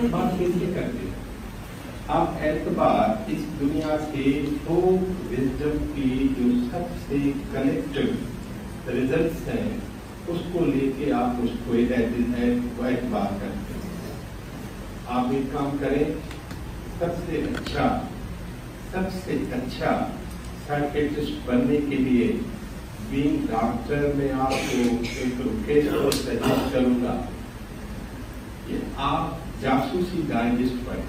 اعتبار کیسے کرتے ہیں؟ آپ اعتبار اس دنیا کے فوک وزڈم کی جو سب سے کلیکٹو ریزلٹس ہیں اس کو لے کے آپ اس کو اعتبار کرتے ہیں. آپ ایک کام کریں, سب سے اچھا سائیکیٹرسٹ بننے کے لیے بینگ ڈاکٹر میں آپ کو ایک پروفیسر سجیسٹ کروں گا کہ آپ جاسوسی ڈائجسٹ پڑھیں.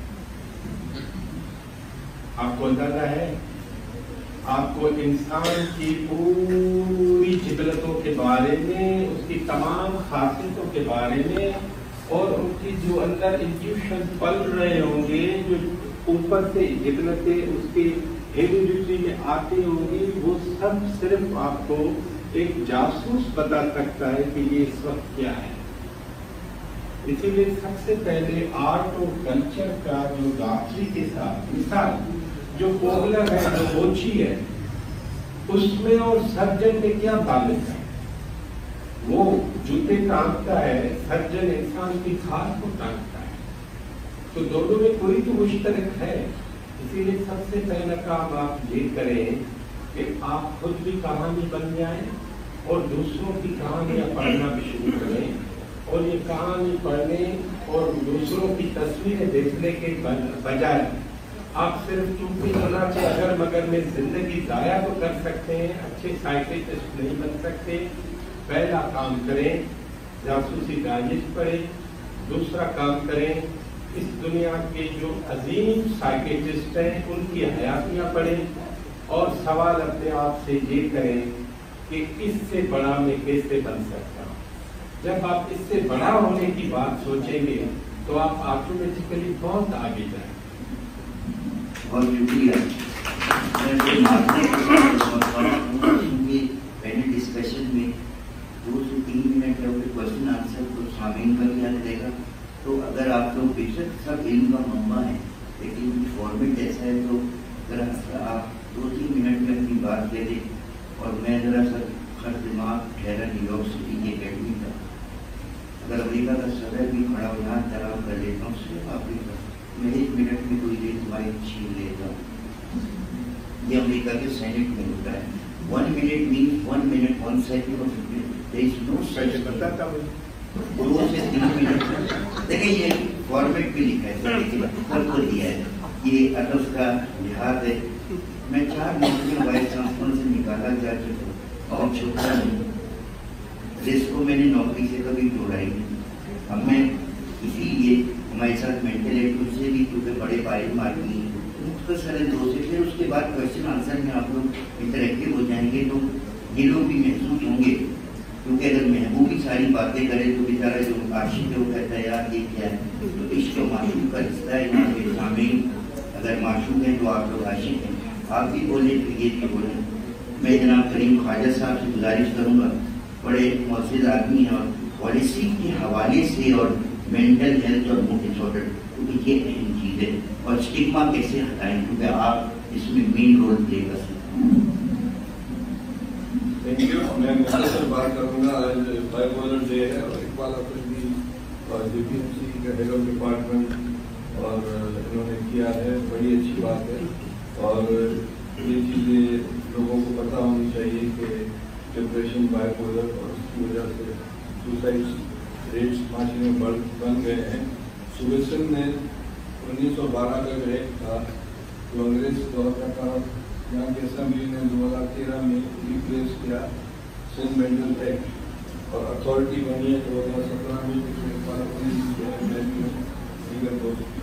آپ کو اندازہ ہے, آپ کو انسان کی پوری جبلتوں کے بارے میں, اس کی تمام خاصیتوں کے بارے میں, اور ان کی جو اندر انٹیوشن پل رہے ہوں گے, جو اوپر سے جبلتیں اس کے ہیریڈیٹی میں آتے ہوں گے, وہ سب صرف آپ کو ایک جاسوس بتا سکتا ہے کہ یہ اس وقت کیا ہے. اسی لیے سب سے پہلے آرٹ اور کلچر کا جو ڈاکٹری کے ساتھ مثال جو پوگلر ہے, جو بوچی ہے, اس میں اور سرجن میں کیا تعلق ہے؟ وہ جوتے ٹانگتا ہے, سرجن انسان کی کھال کو ٹانگتا ہے, تو دونوں میں کوئی تو مشترک ہے. اسی لیے سب سے پہلا کام آپ یہ کریں کہ آپ خود بھی کہانی بن جائیں اور دوسروں کی کہانیاں پڑھنا بھی شروع کریں, اور یہ کہانی پڑھنے اور دوسروں کی تصویریں دیکھنے کے بجائے آپ صرف چونکہ چنانچہ اگر مگر میں زندگی ضائع تو کر سکتے ہیں, اچھے سائیکیٹرسٹ نہیں بن سکتے. پہلا کام کریں جاسوسی ڈائجسٹ پڑھیں, دوسرا کام کریں اس دنیا کے جو عظیم سائیکیٹرسٹ ہیں ان کی حیاتیاں پڑھیں, اور سوال اپنے آپ سے یہ کریں کہ اس سے بڑا میں کیسے بن سکتا ہوں. جب آپ اس سے بڑا ہونے کی بات سوچیں گے تو آپ آٹومیٹیکلی بہت آگے جائیں. بہت شکریہ. پہلے ڈسکشن میں 2 سے 3 منٹ کا کوشچن آنسر کو شامل کر لیا جائے گا. تو اگر آپ لوگ بے شک سب علم کا منبع ہے, لیکن فارمیٹ ایسا ہے تو ذرا آپ 2-3 منٹ میں اپنی بات دے دیں. اور میں ذرا سر دماغ ٹھہرا نیو یارک سٹی کی اکیڈمی کا, اگر امریکہ کا صدر بھی کھڑا ہو یہاں طرح کر لیتا ہوں, صرف آپ میں 1 منٹ میں کوئی دیر مائک چھین لیتا ہوں. یہ امریکہ کے سینٹ میں ہوتا ہے. 1 minute means 1 minute 1 second of a minute. There is no such بتاتا ہوں 2 سے 3 منٹ. دیکھیں یہ فارمیٹ بھی لکھا ہے, سب کو دیا ہے, یہ ادب کا لحاظ ہے. میں 4 منٹ میں وائس چانسلر سے نکالا جا چکا اور چھوٹا نہیں, جس کو میں نے نوکری سے کبھی جوڑا ہی نہیں. اب میں اسی لیے ہمارے ساتھ مینٹل ایڈ سے بھی کیونکہ بڑے بارے مارکی مختصر ہے 2 سے, پھر اس کے بعد کوشچن آنسر میں آپ لوگ انٹریکٹیو ہو جائیں گے تو یہ لوگ بھی محسوس ہوں گے. کیونکہ اگر محبوب کی ساری باتیں کرے تو بیچارہ جو عاشق ہے وہ کہتا ہے یار یہ کیا ہے. تو عشق و معشوق کا رشتہ ہے یہاں پہ شامل. اگر معشوق ہیں تو آپ لوگ عاشق ہیں, آپ بھی بولیں پھر یہ بھی بولیں. میں جناب کریم خواجہ صاحب سے گزارش کروں گا, بڑے معزز آدمی ہیں, اور پالیسی کے حوالے سے اور مینٹل ہیلتھ اور موڈ ڈس آرڈر کیونکہ یہ اہم چیز ہے, اور اسٹگما کیسے ہٹائیں کیونکہ آپ اس میں مین رول پلے کر سکتے ہیں. Thank you. میں مختصر بات کروں گا. آج بائیپولر ڈے ہے, اور اقبال حافظ بھی اور JPMC کا ہیڈ آف ڈپارٹمنٹ اور انہوں نے کیا ہے, بڑی اچھی بات ہے. اور یہ چیزیں لوگوں کو پتہ ہونی چاہیے کہ ڈپریشن, بائیپولر اور اس کی وجہ سے سوسائڈ ریٹس معاشرے میں بن گئے ہیں. سویسن نے 1912 کا جو ایکٹ تھا جو انگریز دور کا تھا, یہاں کی اسمبلی نے 2013 میں ریپلیس کیا سن مینڈل ایکٹ, اور اتھارٹی بنی ہے 2017 میں دیگر دوست.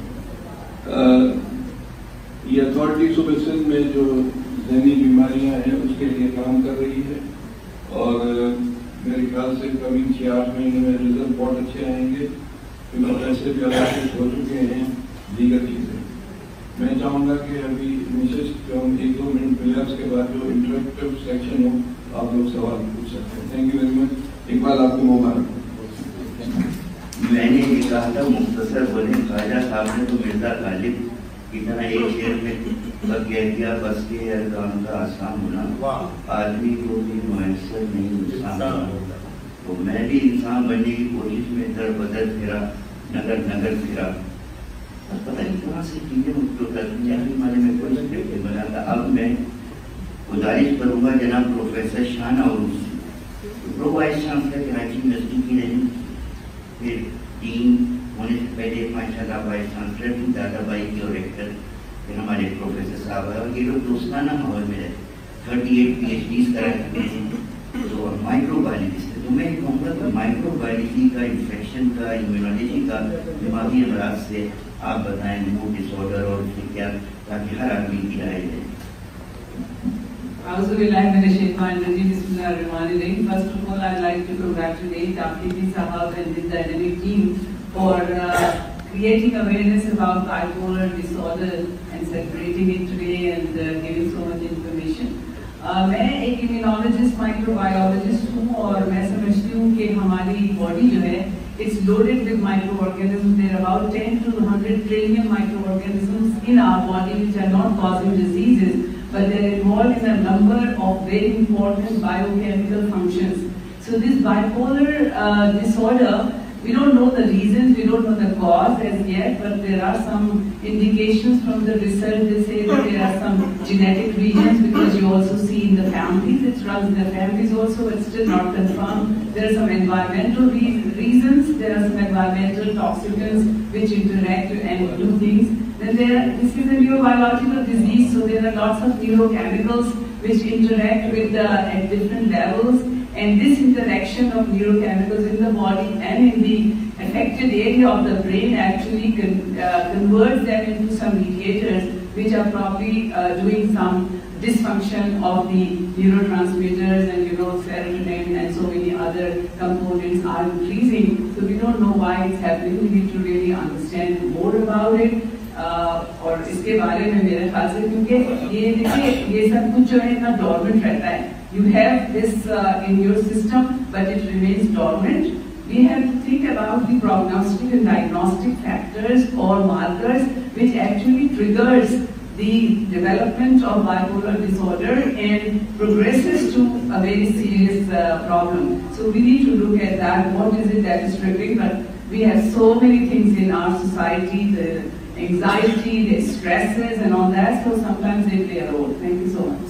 یہ اتھارٹی سویسن میں جو ذہنی بیماریاں ہیں اس کے لیے کام کر رہی ہے, اور میرے خیال سے کبھی 6-8 مہینے میں رزلٹ بہت اچھے آئیں گے, کیونکہ ایسے بھی علاقے ہو چکے ہیں دیگر چیزیں. میں چاہوں گا کہ ابھی نشست جو ہم 1-2 منٹ ملے, اس کے بعد جو انٹریکٹیو سیکشن ہو آپ لوگ سوال پوچھ سکتے ہیں. Thank you very much. Iqbal آپ کو مبارک. میں نے یہ کہا تھا مختصر بولیں, خواجہ صاحب نے تو مرزا غالب کی طرح ایک شعر میں کہہ دیا, بس کے ارکان کا آسان ہونا آدمی کو بھی میسر نہیں انسان ہونا. تو میں بھی انسان بننے کی کوشش میں در بدر پھرا, नगर फिरा, पता नहीं कहाँ से चीजें मुझको करती हैं, हमारे में कोई स्क्रिप्ट बना था। अब मैं गुजारिश करूँगा जनाब प्रोफेसर शान और pro vice chancellor Karachi university की रही, फिर टीम होने से पहले माशाल्लाह वाइस चांसलर थी दादाबाई की और रेक्टर फिर हमारे प्रोफेसर साहब है, और ये लोग दोस्ताना माहौल में रहते, 38 PhDs करा चुके हैं, तो माइक्रोबायोलॉजिस्ट है। तो मैं कहूँगा कि माइक्रोबायोलॉजी का, इन्फेक्शन का, इम्यूनोलॉजी का, दिमागी अमराज से आप बताएं, मूड डिसऑर्डर और उससे क्या, ताकि हर आदमी की राय है। First of all, I'd like to congratulate Afridi Sahab and the dynamic team for creating awareness about bipolar disorder and celebrating it today and giving so much information. मैं एक इम्यूनोलॉजिस्ट माइक्रोबायोलॉजिस्ट हूँ और मैं समझती हूँ कि हमारी बॉडी जो है it's loaded with microorganisms. There are about 10 to 100 trillion microorganisms in our body which are not causing diseases, but they are involved in a number of very important biochemical functions. So this bipolar disorder, we don't know the reasons, we don't know the cause as yet, but there are some indications from the research. They say that there are some genetic regions, because you also see in the families, it runs in the families also, it's still not confirmed. There are some environmental reasons, there are some environmental toxicants which interact and do things. Then this is a neurobiological disease, so there are lots of neurochemicals which interact with at different levels. And this interaction of neurochemicals in the body and in the affected area of the brain actually converts them into some mediators which are probably doing some dysfunction of the neurotransmitters, and serotonin and so many other components are increasing. So we don't know why it's happening. We need to really understand more about it. और इसके बारे में मेरे ख्याल से, क्योंकि ये देखिए ये सब कुछ जो है ना डॉर्मेंट रहता है. You have this in your system, but it remains dormant. We have to think about the prognostic and diagnostic factors or markers which actually triggers the development of bipolar disorder and progresses to a very serious problem. So we need to look at that. What is it that is triggering? But we have so many things in our society, the anxiety, the stresses and all that, so sometimes they play a role. Thank you so much.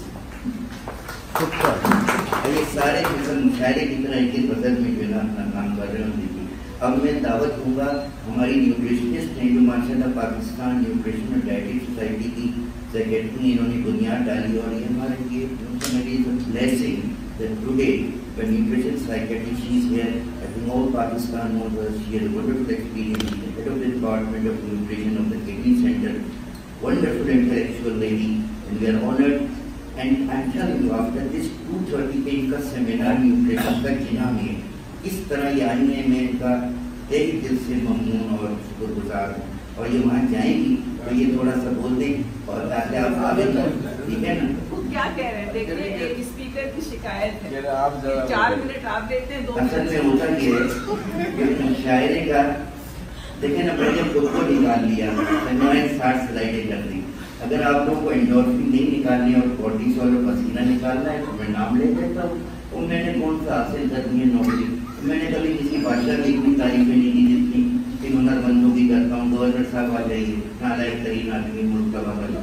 ये सारे मुशायरे की तरह एक बदल में जो है अपना काम कर रहे हैं. देखिए अब मैं दावत दूंगा हमारी न्यूट्रिशनिस्ट हैं जो माशाल्लाह पाकिस्तान न्यूट्रिशन और डाइटिक सोसाइटी की सेक्रेटरी, इन्होंने बुनियाद डाली, और ये हमारे लिए blessing that today when nutrition psychiatrist is here, I think all Pakistan knows her. She has a wonderful experience. She's the head of the Department of Nutrition of the Kidney Center. Wonderful intellectual lady, and we are honored. And I'm telling you, after this 2:30 पे इनका seminar nutrition का जिना में इस तरह ये आई है, मैं इनका तहे दिल से ममनून और शुक्रगुजार हूँ. और ये वहाँ जाएंगी तो ये थोड़ा सा बोल दें और ताकि आप आगे ठीक है ना. क्या कह रहे हैं? देखिए एक स्पीकर की शिकायत है, 4 मिनट आप देते हैं, 2 मिनट. असल में होता ये है कि शायरे का देखें ना, मैंने खुद को निकाल लिया, मैंने 60 स्लाइडें कर दी. अगर आप लोगों को एंडोर्फिन नहीं निकालनी और कोर्टिसोल और पसीना निकालना है तो मैं नाम ले देता हूँ. और मैंने कौन सा हासिल करनी है नौकरी? मैंने कभी किसी बादशाह की इतनी तारीफें नहीं की जितनी कि हुनरमंदों की करता हूँ. गवर्नर साहब आ जाइए, नालायक तरीन आदमी मुल्क का बाहर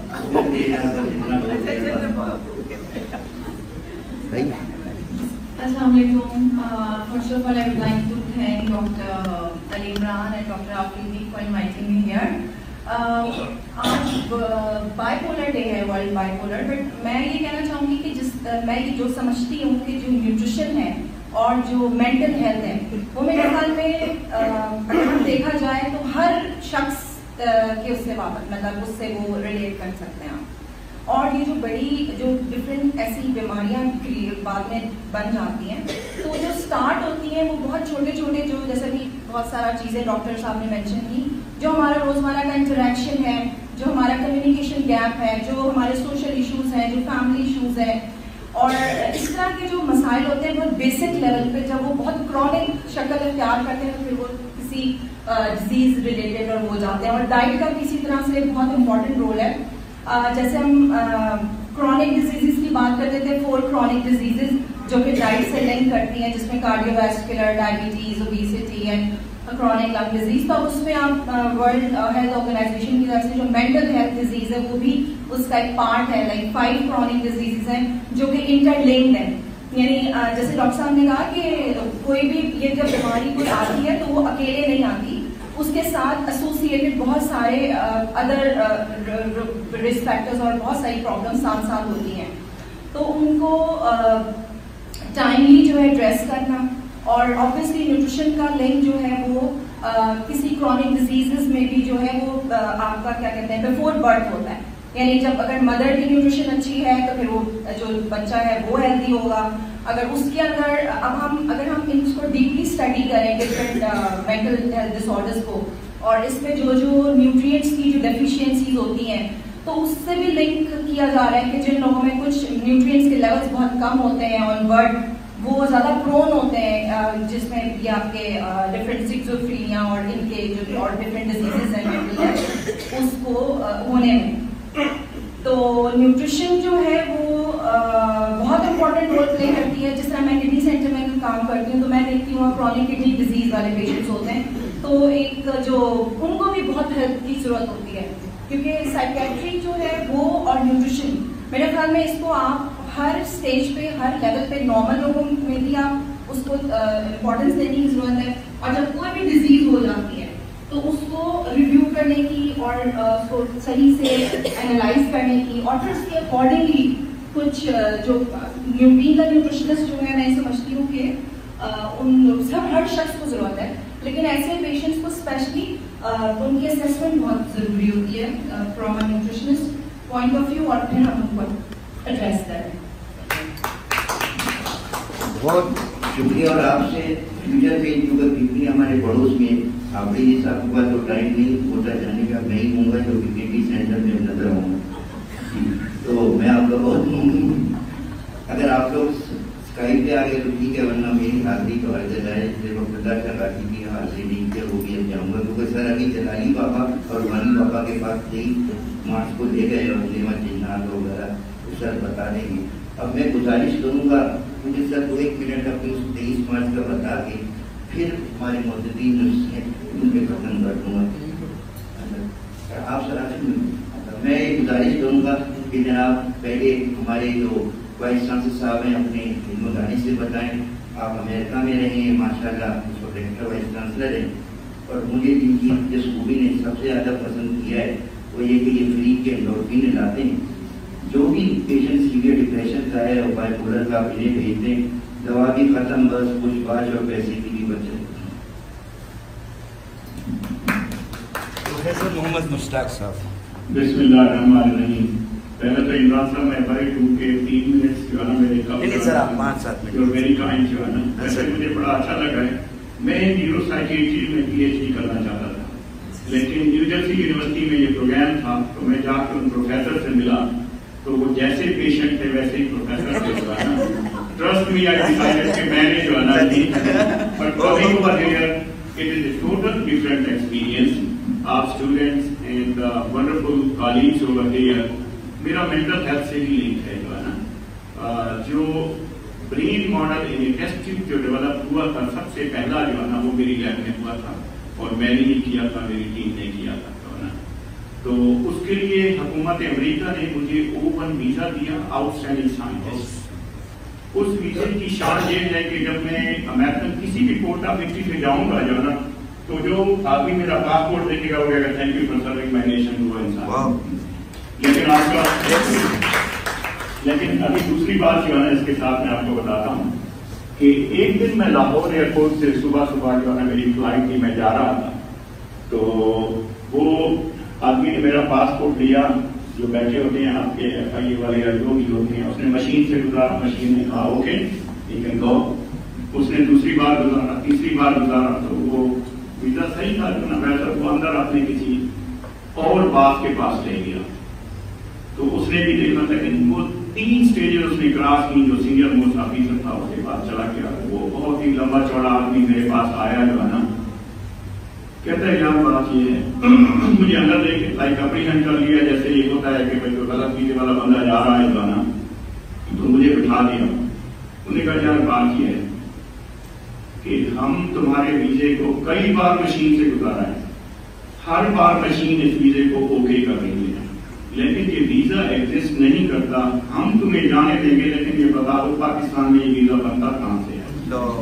First of all, I would like to thank Dr. Ali Imran and Dr. Afridi for inviting me here. आज बाइपोलर डे है, वर्ल्ड बाइपोलर. बट मैं ये कहना चाहूँगी कि मैं ये जो समझती हूँ कि जो न्यूट्रिशन है और जो मेंटल हेल्थ है वो मेरे ख्याल में अगर हम देखा जाए तो हर शख्स के उससे मतलब उससे वो रिलेट कर सकते हैं. और ये जो जो डिफरेंट ऐसी बीमारियां बाद में बन जाती हैं, तो जो स्टार्ट होती हैं वो बहुत छोटे छोटे, जो जैसे कि बहुत सारा चीज़ें डॉक्टर साहब ने मेंशन की, जो हमारा रोज़मर्रा का इंटरेक्शन है, जो हमारा कम्युनिकेशन गैप है, जो हमारे सोशल इश्यूज़ हैं, जो फैमिली इश्यूज़ हैं, और इस तरह के जो मसाइल होते हैं बहुत बेसिक लेवल पे, जब वो बहुत क्रॉनिक शक्ल इख्तियार करते हैं तो फिर वो किसी डिजीज़ रिलेटेड और हो जाते हैं. और डाइट का भी इसी तरह से बहुत इंपॉर्टेंट रोल है. जैसे हम क्रॉनिक डिजीज़ की बात करते थे, 4 क्रॉनिक डिजीज़ जो कि डाइट से लिंक करती हैं, जिसमें cardiovascular, diabetes, obesity and chronic lung disease, तो उसमें आप वर्ल्ड हेल्थ ऑर्गेनाइजेशन की तरफ से जो मेंटल हेल्थ डिजीज है वो भी उसका एक पार्ट है. लाइक 5 क्रॉनिक डिजीजेस हैं जो कि इंटरलिंक्ड हैं. यानी जैसे डॉक्टर साहब ने कहा कि कोई भी ये जब बीमारी कोई आती है तो वो अकेले नहीं आती, उसके साथ एसोसिएटेड बहुत सारे अदर रिस्क फैक्टर्स और बहुत सारी प्रॉब्लम्स साथ साथ होती हैं. तो उनको टाइमली जो है एड्रेस करना, और ऑब्वियसली न्यूट्रिशन का लिंक जो है वो किसी क्रॉनिक डिजीजेस में भी जो है वो आपका क्या कहते हैं बिफोर बर्थ होता है. यानी जब अगर मदर की न्यूट्रिशन अच्छी है तो फिर वो जो बच्चा है वो हेल्दी होगा. अगर उसके अंदर अगर हम इसको डीपली स्टडी करें डिफरेंट मेंटल हेल्थ डिसऑर्डर्स को, और इसमें जो न्यूट्रिएंट्स की जो डेफिशिएंसीज होती हैं तो उससे भी लिंक किया जा रहा है कि जिन लोगों में कुछ न्यूट्रिएंट्स के लेवल्स बहुत कम होते हैं ऑन बर्थ, वो ज़्यादा प्रोन होते हैं जिसमें ये आपके डिफरेंट सिक्सोफ्रीनिया और इनके जो और डिफरेंट डिजीजेस हैं मेंटल हेल्थ उसको होने में. तो न्यूट्रिशन जो है वो बहुत इंपॉर्टेंट रोल प्ले करती है. जिस तरह मैं किडनी सेंटर में काम करती हूँ तो मैं देखती हूँ क्रॉनिक किडनी डिजीज वाले पेशेंट्स होते हैं, तो एक जो उनको भी बहुत हेल्प की जरूरत होती है, क्योंकि साइकेट्री जो है वो और न्यूट्रिशन मेरे ख्याल में इसको आप हर स्टेज पे हर लेवल पे नॉर्मल लोगों में भी आप उसको इम्पोर्टेंस देने की जरूरत है. और जब कोई भी डिजीज हो जाती है तो उसको रिव्यू करने की और उसको सही से एनालाइज करने की, और फिर उसके अकॉर्डिंगली कुछ जो न्यूट्रिशनिस्ट जो है मैं समझती हूँ कि उन सब हर शख्स को ज़रूरत है, लेकिन ऐसे पेशेंट्स को स्पेशली उनकी असेसमेंट बहुत ज़रूरी होती है from a nutritionist point of view, और फिर हम उनको एड्रेस करें. बहुत शुक्रिया. और आपसे फ्यूचर में क्योंकि किडनी हमारे पड़ोस में आपके जिस आपके पास तो टाइम नहीं होता जाने का, मैं ही होऊंगा जो किडनी सेंटर में नजर आऊँगा. तो मैं आप लोगों अगर आप लोग स्काइप पे आ गए तो ठीक है, वरना मेरी हाजिरी तो हर जगह है. जब प्रकाश राखी की हाजिरी नहीं किया वो भी अब जाऊँगा, क्योंकि सर अभी जलाली बाबा और वानी बाबा के पास नहीं मार्च को ले गए और लेवा चिन्ह वगैरह तो सर बता देंगे. अब मैं गुजारिश करूँगा क्योंकि सर को 1 मिनट अपनी 23 मार्च का बता के फिर हमारे मौजूदीन उनके खत्म कर दूँगा. आप सर मैं ये गुजारिश करूँगा कि जनाब पहले हमारे जो वाइस चांसलर साहब हैं अपने ज़िम्मेदारी से बताएं. आप अमेरिका में रहे हैं माशाल्लाह, उस प्रोटेक्टर वाइस चांसलर हैं, और मुझे जिनकी जिस खूबी ने सबसे ज़्यादा पसंद किया है वो ये कि ये फ्री के एंडोर्फिन लाते हैं. जो भी पेशेंट सीवियर डिप्रेशन का है और बाइपोलर का आप इन्हें भेज दें, दवा भी खत्म, बस कुछ बाज और पैसे की भी बचत. प्रोफेसर मोहम्मद मुश्ताक साहब. बिस्मिल्लाहिर्रहमानिर्रहीम. पहले तो इमरान साहब मैं बड़े टू के 3 मिनट्स जो है ना मेरे नहीं सर आप 5-7 मिनट वेरी काइंड जो है ना, वैसे मुझे बड़ा अच्छा लगा है. मैं न्यूरोसाइकियाट्री में PhD करना चाहता था, लेकिन न्यू जर्सी यूनिवर्सिटी में ये प्रोग्राम था तो मैं जाकर उन प्रोफेसर से मिला तो वो जैसे पेशेंट थे वैसे ही प्रोफेसर थे जो है ना. ट्रस्ट मी, आई डिसाइडेड कि मैंने जो है ना but coming over here it is a total different experience. आप students and wonderful colleagues over here. मेरा मेंटल हेल्थ से भी लिंक है जो है ना. जो brain model in test tube जो डेवलप हुआ था सबसे पहला जो है ना वो मेरी लैब में हुआ था, और मैंने ही किया था, मेरी टीम ने किया था जो है ना. तो उसके लिए हुकूमत अमेरिका ने मुझे O1 वीज़ा दिया, आउटस्टैंडिंग साइंटिस्ट. उस वीज़े की शान ये है कि जब मैं अमेरिकन किसी भी कोर्ट ऑफ एंट्री से जाऊंगा जो ना, तो जो आदमी मेरा पासपोर्ट देखेगा वो कहेगा thank you for serving my nation. वो इंसान. लेकिन लेकिन अभी दूसरी बात जो है ना इसके साथ मैं आपको बताता हूँ कि एक दिन मैं लाहौर एयरपोर्ट से सुबह जो है ना मेरी फ्लाइट थी, मैं जा रहा था, तो वो आदमी ने मेरा पासपोर्ट लिया, जो बैठे होते हैं आपके FIA वाले या जो भी होते हैं, उसने मशीन से गुजारा, मशीन ने कहा ओके यू कैन गो. उसने दूसरी बार गुजारा, तीसरी बार गुजारा, तो वो वीजा सही था ना वैसा वो अंदर अपने किसी और बाप के पास ले गया. तो उसने भी देखा था कि वो 3 स्टेजेस उसने क्रॉस की. जो सीनियर मोस्ट ऑफिसर था उसके पास चला गया, वो बहुत ही लंबा चौड़ा आदमी मेरे पास आया जो है ना, कहता है यार बात ये है मुझे अंदर देख लाइक अप्रीहेंड कर लिया, जैसे ये होता है कि भाई जो गलत वीजे वाला बंदा जा रहा है जो है ना, तो मुझे बिठा दिया. उन्होंने कहा यार बात ये है कि हम तुम्हारे वीजे को कई बार मशीन से गुजारा है, हर बार मशीन इस वीजे को ओके कर रही है, लेकिन ये वीजा एग्जिस्ट नहीं करता। हम तुम्हें जाने देंगे, लेकिन ये बता दो पाकिस्तान में ये वीजा बनता कहां से है?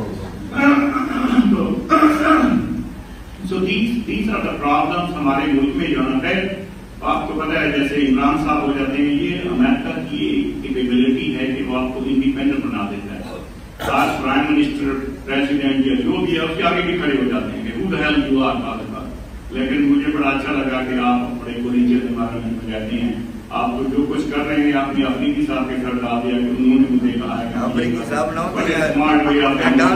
So these are the problems हमारे मुल्क में जो है। आपको पता है जैसे इमरान साहब हो जाते हैं, ये अमेरिका की एक एबिलिटी है कि वो आपको इंडिपेंडेंट बना देता है। आज प्राइम मिनिस्टर, प्रेसिडेंट या जो भी है उसके आगे भी खड़े हो जाते हैं कि who the hell you are father। लेकिन मुझे बड़ा अच्छा लगा कि आप बड़े कोलिजियल एनवायरनमेंट में रहते हैं, आप जो कुछ कर रहे हैं आपने अफरीदी साहब के सर डाल दिया कि उन्होंने मुझे कहा है कि स्मार्ट वे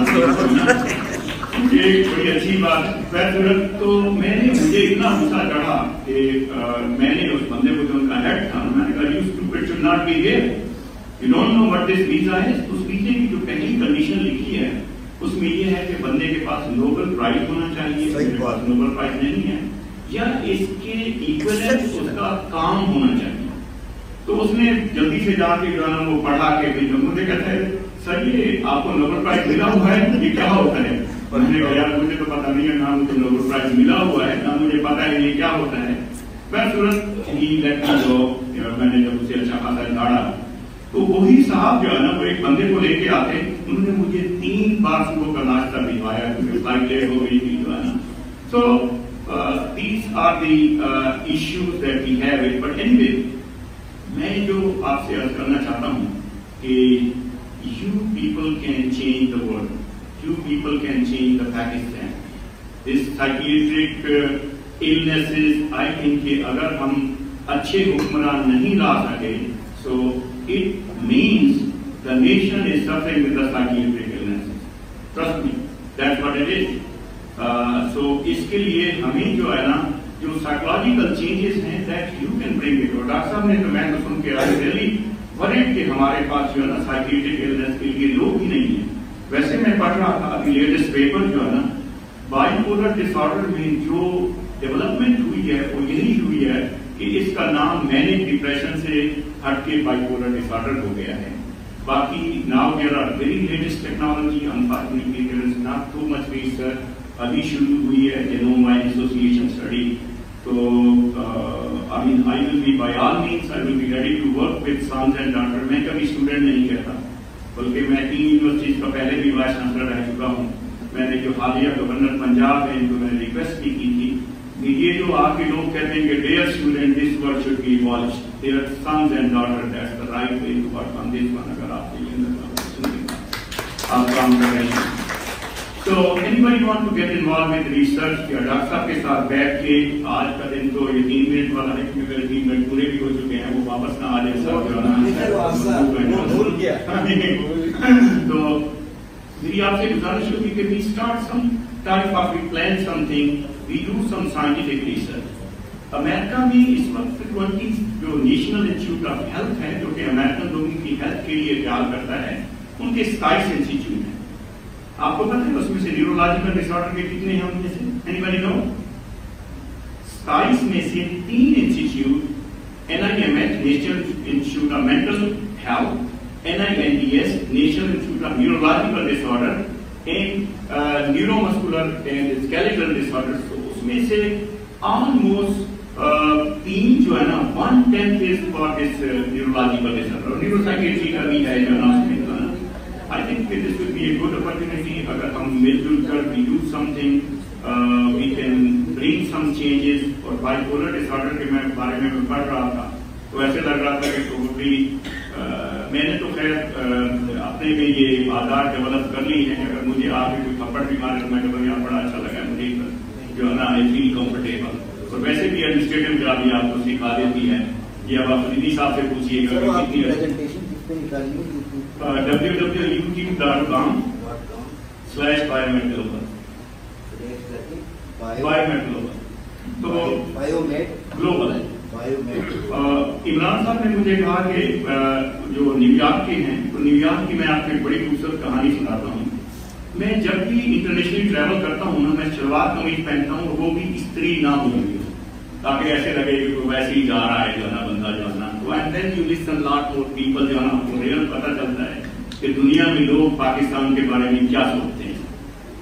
आप ये बड़ी अच्छी बात है। तो मुझे इतना गुस्सा चढ़ा कि मैंने उस बंदे को जो उनका हेड था, मैंने कहा you stupid should not be here, you don't know what this visa है। उस वीजे की जो पहली कंडीशन लिखी है उसमें ये है कि बंदे के पास नोबेल प्राइज होना चाहिए, मेरे पास नोबेल प्राइज नहीं है, या इसके इक्विवेलेंट उसका काम होना चाहिए। तो उसने जल्दी से जाके जो है ना वो पढ़ा के फिर मुझे कहता है सर ये आपको नोबेल प्राइज मिला हुआ है, ये क्या होता है? और मैंने कहा यार मुझे तो पता नहीं है, ना मुझे नोबेल प्राइज मिला हुआ है ना मुझे पता है ये क्या होता है। मैं तुरंत ही लेट मी गो, मैंने जब उसे अच्छा खासा झाड़ा तो वही साहब जो है ना वो एक बंदे को लेके आते, उन्होंने मुझे 3 बार सुबह का नाश्ता भिजवाया क्योंकि फ्लाइट लेट हो गई थी जो है ना। So these are the issues that we have it. But anyway मैं जो आपसे अर्ज करना चाहता हूँ कि you people can change the world, you people can change the Pakistan. This psychiatric illnesses, I think कि अगर हम अच्छे हुक्मरान नहीं ला सके, so it means the nation is suffering with the psychiatric illnesses. Trust me, that's what it is. So इसके लिए हमें जो है ना जो psychological changes हैं that you can bring it. और डॉक्टर साहब ने तो मैं तो सुन के आई really worried कि हमारे पास जो है ना psychiatric illness के लिए लोग ही नहीं है। वैसे मैं पढ़ रहा था अभी लेटेस्ट पेपर जो है ना, बाइपोलर डिसऑर्डर में जो डेवलपमेंट हुई है वो यही हुई है कि इसका नाम मैनिक डिप्रेशन से हटके बाइपोलर डिसऑर्डर हो गया है। बाकी now there are very latest technology, unfortunately there is not too much research. अभी शुरू हुई है जेनोम एसोसिएशन स्टडी, तो I will be by all means I will be ready to work with sons and daughter. मैं कभी student नहीं कहता, बल्कि मैं 3 यूनिवर्सिटीज का पहले भी वाइस चांसलर रह चुका हूँ। मैंने जो हालिया गवर्नर पंजाब है इनको मैंने रिक्वेस्ट भी की थी कि ये जो आपके लोग कहते हैं कि dear student this word should be abolished, their sons and daughter, that's the right way to work on this one. अगर आप काम कर रहे हैं तो anybody want to get involve with research या डॉक्टर साहब के साथ बैठ के, आज का दिन तो ये 3 मिनट वाला है क्योंकि मेरे 3 मिनट पूरे भी हो चुके हैं, वो वापस ना आ जाए सब जो तो मेरी आपसे गुजारिश होगी कि we start some type of, we plan something, we do some scientific research. America में इस वक्त 20 जो नेशनल इंस्टीट्यूट ऑफ हेल्थ है जो कि अमेरिकन लोगों की हेल्थ के लिए ख्याल करता है, उनके 27 इंस्टीट्यूट है। आपको पता है उसमें से न्यूरोलॉजिकल डिसऑर्डर के कितने हैं उनमें से? Anybody no? 27 में से 3 institute, NIMH national institute of mental health, NINDS national institute of neurological disorder and neuromuscular and skeletal disorder, तो उसमें से ऑलमोस्ट 3 जो है ना 1/10 is for this neurological disorder. Neuropsychiatry का भी है जो ना उसमें। I think this will be a good opportunity. अगर हम मिलजुल कर we do something, we can bring some changes. और bipolar disorder के बारे में मैं पढ़ रहा था तो ऐसे लग रहा था कि probably मैंने तो खैर अपने में ये आधार डेवलप कर ली है। अगर मुझे आगे कोई थप्पड़ भी मारे तो मैं कहूँ यार बड़ा अच्छा लगा मुझे जो है ना, आई फील कंफर्टेबल। और वैसे भी एडमिनिस्ट्रेटिव जॉब भी आपको सिखा देती है। ये अब आप दीदी साहब से पूछिएगा कितनी www.youtube.com/biomed तो ग्लोबल है। इमरान साहब ने मुझे कहा कि जो न्यूयॉर्क के हैं, तो न्यूयॉर्क की मैं आपको एक बड़ी खूबसूरत कहानी सुनाता हूँ। मैं जब भी इंटरनेशनली ट्रैवल करता हूँ ना, मैं सलवार कमीज पहनता हूँ, वो भी स्त्री ना हुई हो, ताकि ऐसे लगे कि वो वैसे ही जा रहा है जो है ना बंदा जो है ना। तो and then you listen lot more people जो है ना, आपको रियल पता चलता है कि दुनिया में लोग पाकिस्तान के बारे में क्या सोचते हैं।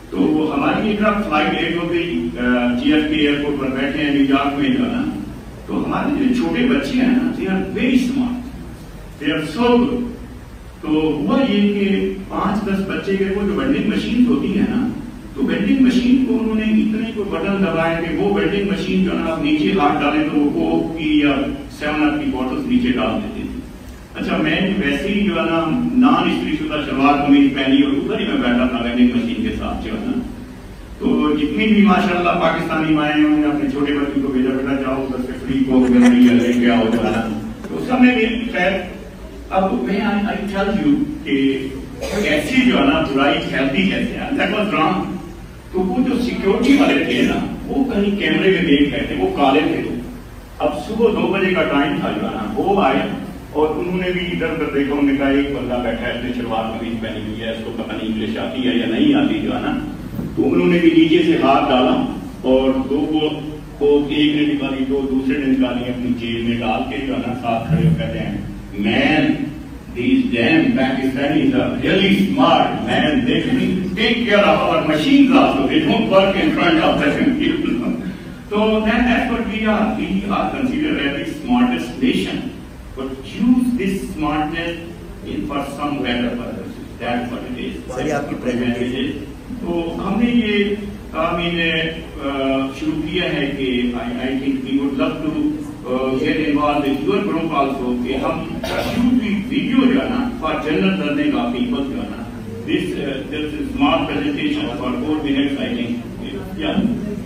तो हमारी एक रात फ्लाइट लेट हो गई, JFK एयरपोर्ट पर बैठे हैं न्यूयॉर्क में जो है ना, तो हमारे जो छोटे बच्चे हैं ना, they are very smart, they are so good. तो हुआ ये कि 5-10 बच्चे के वो जो वेंडिंग मशीन होती है ना, तो वेंडिंग मशीन को उन्होंने इतने को बटन दबाए कि वो वेंडिंग मशीन जो है ना, आप नीचे हाथ डालें तो वो कोक की या 7 की बॉटल्स नीचे डाल देते थे। अच्छा, मैं वैसे ही जो है ना नॉन इस्त्रीशुदा शलवार कमीज पहनी और उधर ही मैं बैठा था वेंडिंग मशीन के साथ जो है ना। तो जितनी भी माशाल्लाह पाकिस्तानी माएँ उन्होंने अपने छोटे बच्चों को भेजा, बेटा जाओ उधर से फ्री कोक मिल रही है, लेके आओ जो है ना। तो सब में मेरी खैर, अब मैं आई टेल यू कि कैसी जो है ना बुराई फैलती कैसे है, दैट वाज रॉन्ग। तो वो जो सिक्योरिटी वाले थे ना, वो कहीं कैमरे में देख रहे थे, वो काले थे। तो अब सुबह 2 बजे का टाइम था जो है ना, वो आए और उन्होंने भी इधर उधर देखा, उन्होंने कहा एक बंदा बैठा है, इसने शलवार कमीज पहनी हुई है, इसको पता नहीं इंग्लिश आती है या नहीं आती जो है ना। तो उन्होंने भी नीचे से हाथ डाला और 2 को एक ने निकाली, 2 दूसरे ने निकाली, अपनी जेब में डाल के जो है ना साथ खड़े कहते हैं, man these damn Pakistanis are really smart, man. They take care of our machines also. They don't work in front of the people. So that's what we are. We are considered as the smartest nation, but use this smartness for some better purpose. That's what it is. Sir, आपकी presentation तो हमने ये शुरू किया है कि I think we would love to get involved with your group also कि हम shoot the video जो है ना for general learning of people जो है ना, this is small presentation for 4 minutes I think, yeah.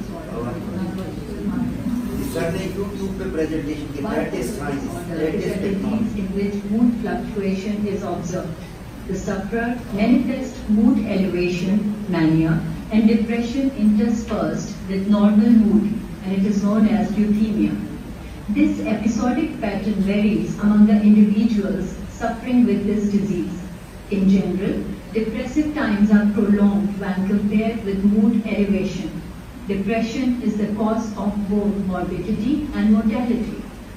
Sir ने YouTube पे प्रेजेंटेशन की latest science, latest technology in which mood fluctuation is observed. The sufferer manifests mood elevation, mania, and depression interspersed with normal mood, and it is known as euthymia. This episodic pattern varies among the individuals suffering with this disease. In general, depressive times are prolonged when compared with mood elevation. Depression is the cause of both morbidity and mortality.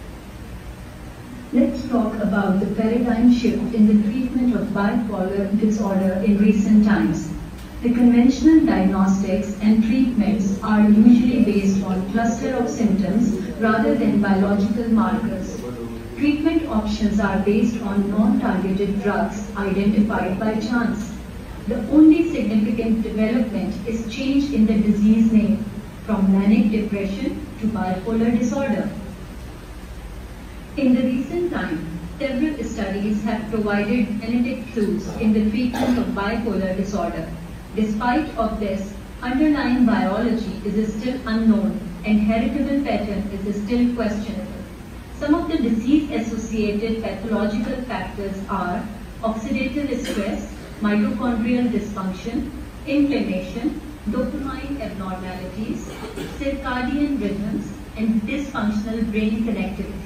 Let's talk about the paradigm shift in the treatment of bipolar disorder in recent times. The conventional diagnostics and treatments are usually based on cluster of symptoms rather than biological markers. Treatment options are based on non-targeted drugs identified by chance. The only significant development is change in the disease name from manic depression to bipolar disorder. In the recent time, several studies have provided genetic clues in the treatment of bipolar disorder. Despite of this, underlying biology is still unknown and heritable pattern is still questionable. Some of the disease-associated pathological factors are oxidative stress, mitochondrial dysfunction, inflammation, dopamine abnormalities, circadian rhythms, and dysfunctional brain connectivity.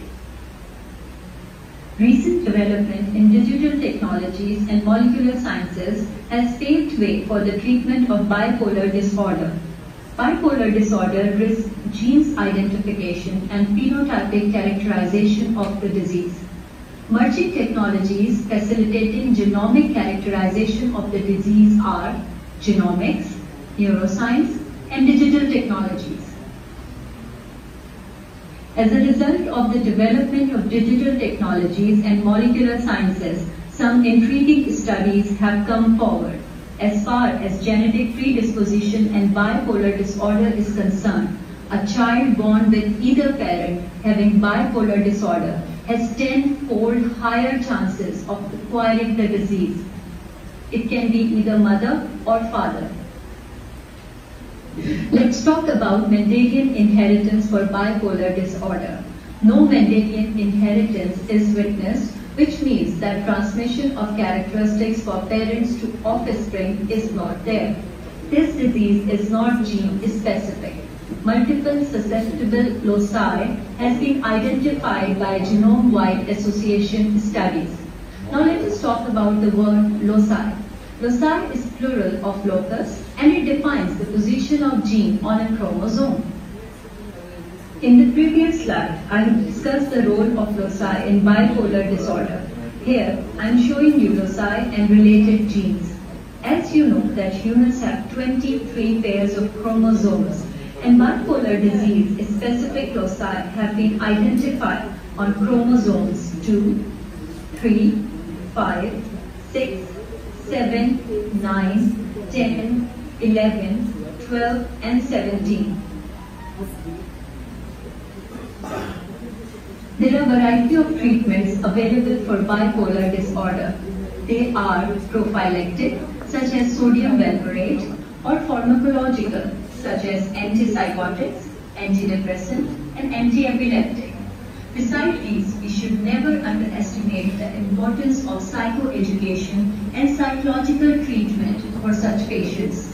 Recent development in digital technologies and molecular sciences has paved way for the treatment of bipolar disorder. Bipolar disorder risks genes identification and phenotypic characterization of the disease. Emerging technologies facilitating genomic characterization of the disease are genomics, neuroscience, and digital technologies. As a result of the development of digital technologies and molecular sciences, some intriguing studies have come forward. As far as genetic predisposition and bipolar disorder is concerned, a child born with either parent having bipolar disorder has 10-fold higher chances of acquiring the disease. It can be either mother or father. Let's talk about Mendelian inheritance for bipolar disorder. No Mendelian inheritance is witnessed, which means that transmission of characteristics for parents to offspring is not there. This disease is not gene specific. Multiple susceptible loci has been identified by genome-wide association studies. Now let us talk about the word loci. Loci is plural of locus and it defines the position of gene on a chromosome. In the previous slide, I have discussed the role of loci in bipolar disorder. Here, I am showing you loci and related genes. As you know that humans have 23 pairs of chromosomes, and bipolar disease specific loci have been identified on chromosomes 2, 3, 5, 6, 7, 9, 10, 11, 12 and 17. There are a variety of treatments available for bipolar disorder. They are prophylactic, such as sodium valproate, or pharmacological, such as antipsychotics, antidepressant, and anti-epileptic. Besides these, we should never underestimate the importance of psychoeducation and psychological treatment for such patients.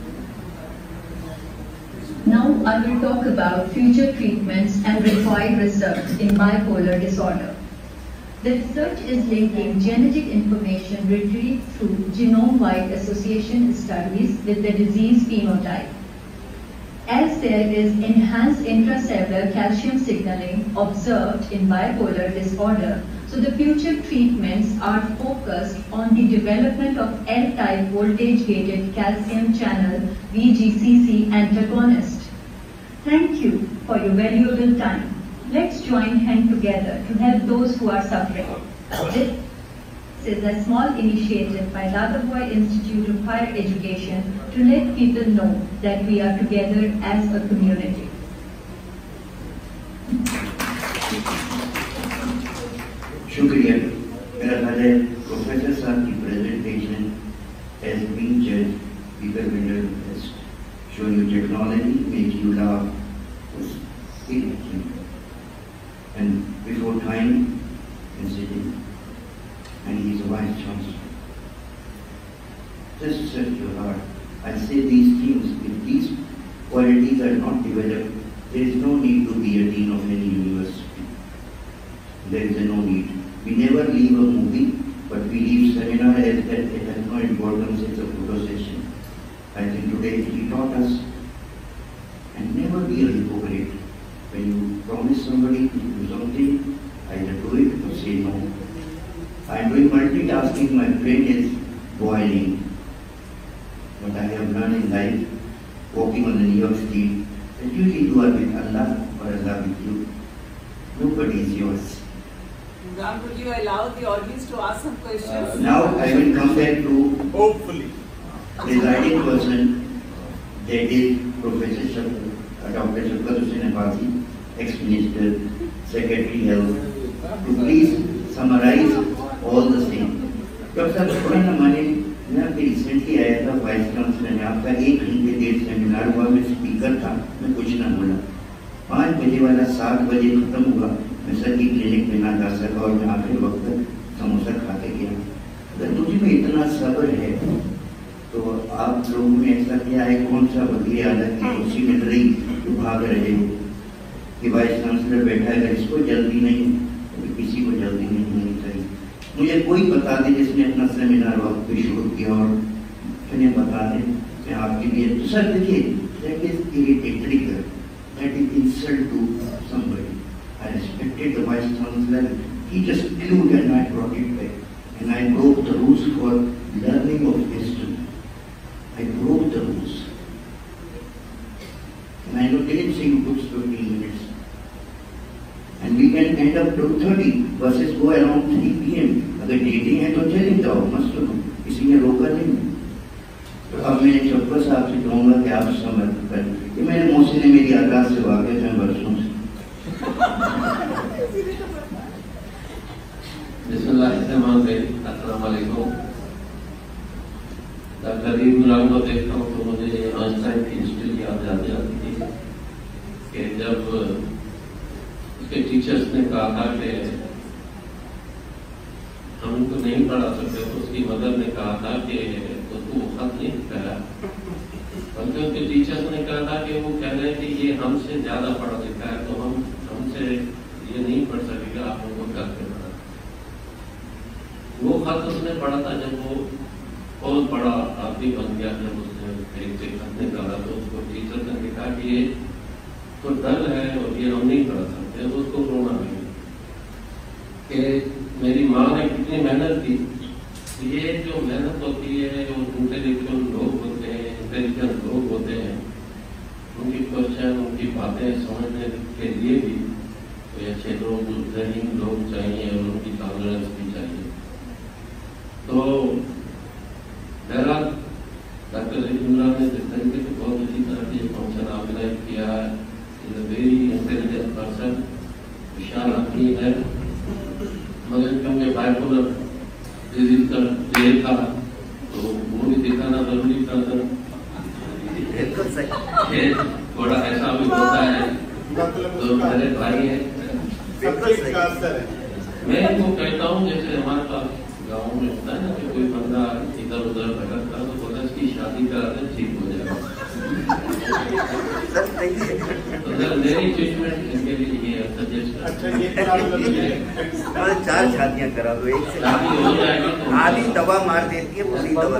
Now I will talk about future treatments and required research in bipolar disorder. The research is linking genetic information retrieved through genome-wide association studies with the disease phenotype. As there is enhanced intracellular calcium signaling observed in bipolar disorder, so the future treatments are focused on the development of L-type voltage-gated calcium channel VGCC antagonist. Thank you for your valuable time. Let's join hands together to help those who are suffering. This is a small initiative by Dadabhoy Institute of Higher Education to let people know that we are together as a community. शुक्रिया। मेरा ख्याल है professor साहब की presentation has been judged. People will has shown you technology, make you laugh, was interesting. And before time and sitting, and he is a vice chancellor. Just search your heart. I say these things, if these qualities are not developed, there is no need to be a dean of any university. There is no need. We never leave a movie, but we leave seminar as that it has no importance, it's a photo session. I think today he taught us, and never be a hypocrite. When you promise somebody to do something, either do it or say no. I am doing multitasking, my brain is boiling. But I have learned in life, walking on the New York street, that usually you are with Allah or Allah with you. Nobody is yours. Ram, would you allow the audience to ask some questions? Now I will come back to Hopefully. presiding person, that is Professor Dr. Shafqat Hussain Abbasi, ex-minister, Secretary Health, to please summarize all the same. Dr. साहब थोड़ा ना माने, मैं अभी recently आया था vice chancellor ने आपका 1 घंटे देर सेमिनार हुआ, मैं स्पीकर था, मैं कुछ ना बोला। 5 बजे वाला 7 बजे खत्म हुआ, मैं सर की क्लिनिक में ना जा सका और मैं आखिरी वक्त तक समोसा खा के गया। अगर तुझे में इतना सब्र है, तो आप लोगों ने ऐसा किया है, कौन सा वकील आला की कुर्सी मिल रही तो भाग रहे हो कि वाइस चांसलर बैठा है, अगर इसको जल्दी नहीं तो किसी को जल्दी नहीं होनी चाहिए। मुझे कोई बता दे जिसने अपना सेमिनार वक्त पे शुरू किया और मैंने बता दें मैं आपके लिए तो सर देखिए that is irritatory, that is insult to somebody. I respected the vice chancellor, he just flew and I brought it back and I broke the rules for learning of history. I broke the rules. And I didn't say you put 15 minutes. And we can end up to 30 buses go around 3 PM. अगर dating है तो चले जाओ, मत सुनो, किसी ने रोका नहीं। तो अब मैं चौपा साहब से कहूँगा कि आप समर्थ करें। कि मेरे मौसी ने मेरी आगाज से वाक़िफ़ है बरसों से। बिस्मिल्लाहिर्रहमानिर्रहीम, अस्सलाम वालेकुम। डॉक्टर इब्राहिम को देखता हूँ तो मुझे आइंस्टाइन की हिस्ट्री याद आती थी कि जब उसके टीचर्स ने कहा था कि हम उनको नहीं पढ़ा सकते, तो उसकी मदर ने कहा था कि उसको खत नहीं करा, बल्कि उनके टीचर्स ने कहा था कि वो कह रहे हैं कि ये हमसे ज्यादा पढ़ा लिखा है, तो हमसे ये नहीं पढ़ सकेगा, आप उनको करके पढ़ा। वो खत उसने पढ़ा था जब वो बहुत बड़ा आदमी बन गया, जब उसने कहीं से खत निकाला तो उसको टीचर ने लिखा कि ये तो डर है और ये हम नहीं पढ़ा सकते। तो उसको रोना नहीं कि मेरी माँ ने कितनी मेहनत की, ये जो मेहनत होती है, जो उनके अच्छे लोग, ट्रेनिंग लोग चाहिए और उनकी टॉलरेंस भी चाहिए। तो बहरहाल डॉक्टर इमरान ने जिस तरीके से बहुत अच्छी तरह से ये फंक्शन ऑर्गेनाइज किया है, is a very intelligent person, विशाल आदमी है, मगर क्योंकि बाइपोलर डिजीज का जेल था तो वो भी दिखाना जरूरी था सर। थोड़ा ऐसा भी होता है, तो मेरे भाई है, मैं इनको कहता हूँ जैसे हमारे पास गाँव में होता है ना कि कोई बंदा इधर उधर भटकता तो बोला इसकी शादी करा दे ठीक हो जाएगा। तो सर मेरी ट्रीटमेंट इनके लिए ये सजेस्ट 4 शादियां करा दो, एक से शादी हो जाएगी तो आधी दवा मार देती है, पूरी दवा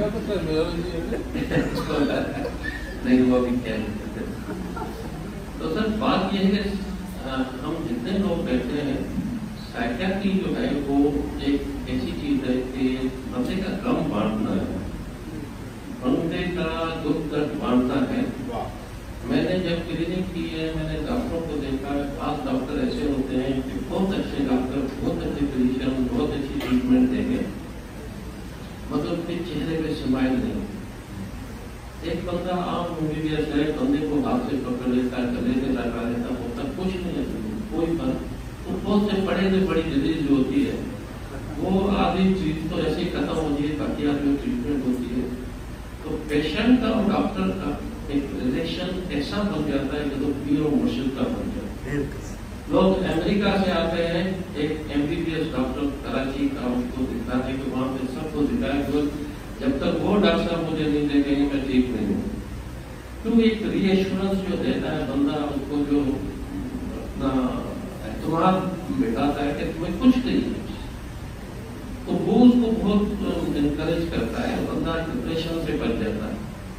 नहीं हुआ भी क्या है। तो सर बात यह है कि हम जितने लोग बैठे हैं, साइकियाट्री जो है वो एक ऐसी चीज है कि बंदे का गम बांटना है, बंदे का दुख दर्द बांटता है। मैंने जब क्लिनिक की है, मैंने डॉक्टरों को देखा, 5 डॉक्टर ऐसे होते हैं कि बहुत अच्छे डॉक्टर, बहुत अच्छे फिजिशियन, बहुत अच्छी ट्रीटमेंट देंगे, मगर उनके चेहरे पे स्माइल नहीं। एक बंदा आम एमबीबीएस है, बंदे को हाथ से पकड़ लेता है, गले से लगा लेता, होता कुछ नहीं है, कोई फर्क। तो बहुत से बड़े से बड़ी डिजीज जो होती है वो आधी चीज तो ऐसे ही खत्म होती है, बाकी आदमी ट्रीटमेंट होती है। तो पेशेंट का और डॉक्टर का एक रिलेशन ऐसा बन जाता है कि तो पीर और मुर्शिद का बन जाता है। लोग अमेरिका से आते हैं, एक एमबीबीएस डॉक्टर कराची का उनको दिखाते हैं कि वहाँ पे सबको दिखाया कि जब तक वो डॉक्टर साहब मुझे नहीं देखेंगे मैं ठीक नहीं हूँ। क्योंकि एक रीएश्योरेंस जो देता है बंदा, उसको जो अपना एतमाद बिठाता है कि तुम्हें कुछ नहीं है, तो वो उसको बहुत इनकरेज करता है, बंदा डिप्रेशन से बच जाता है।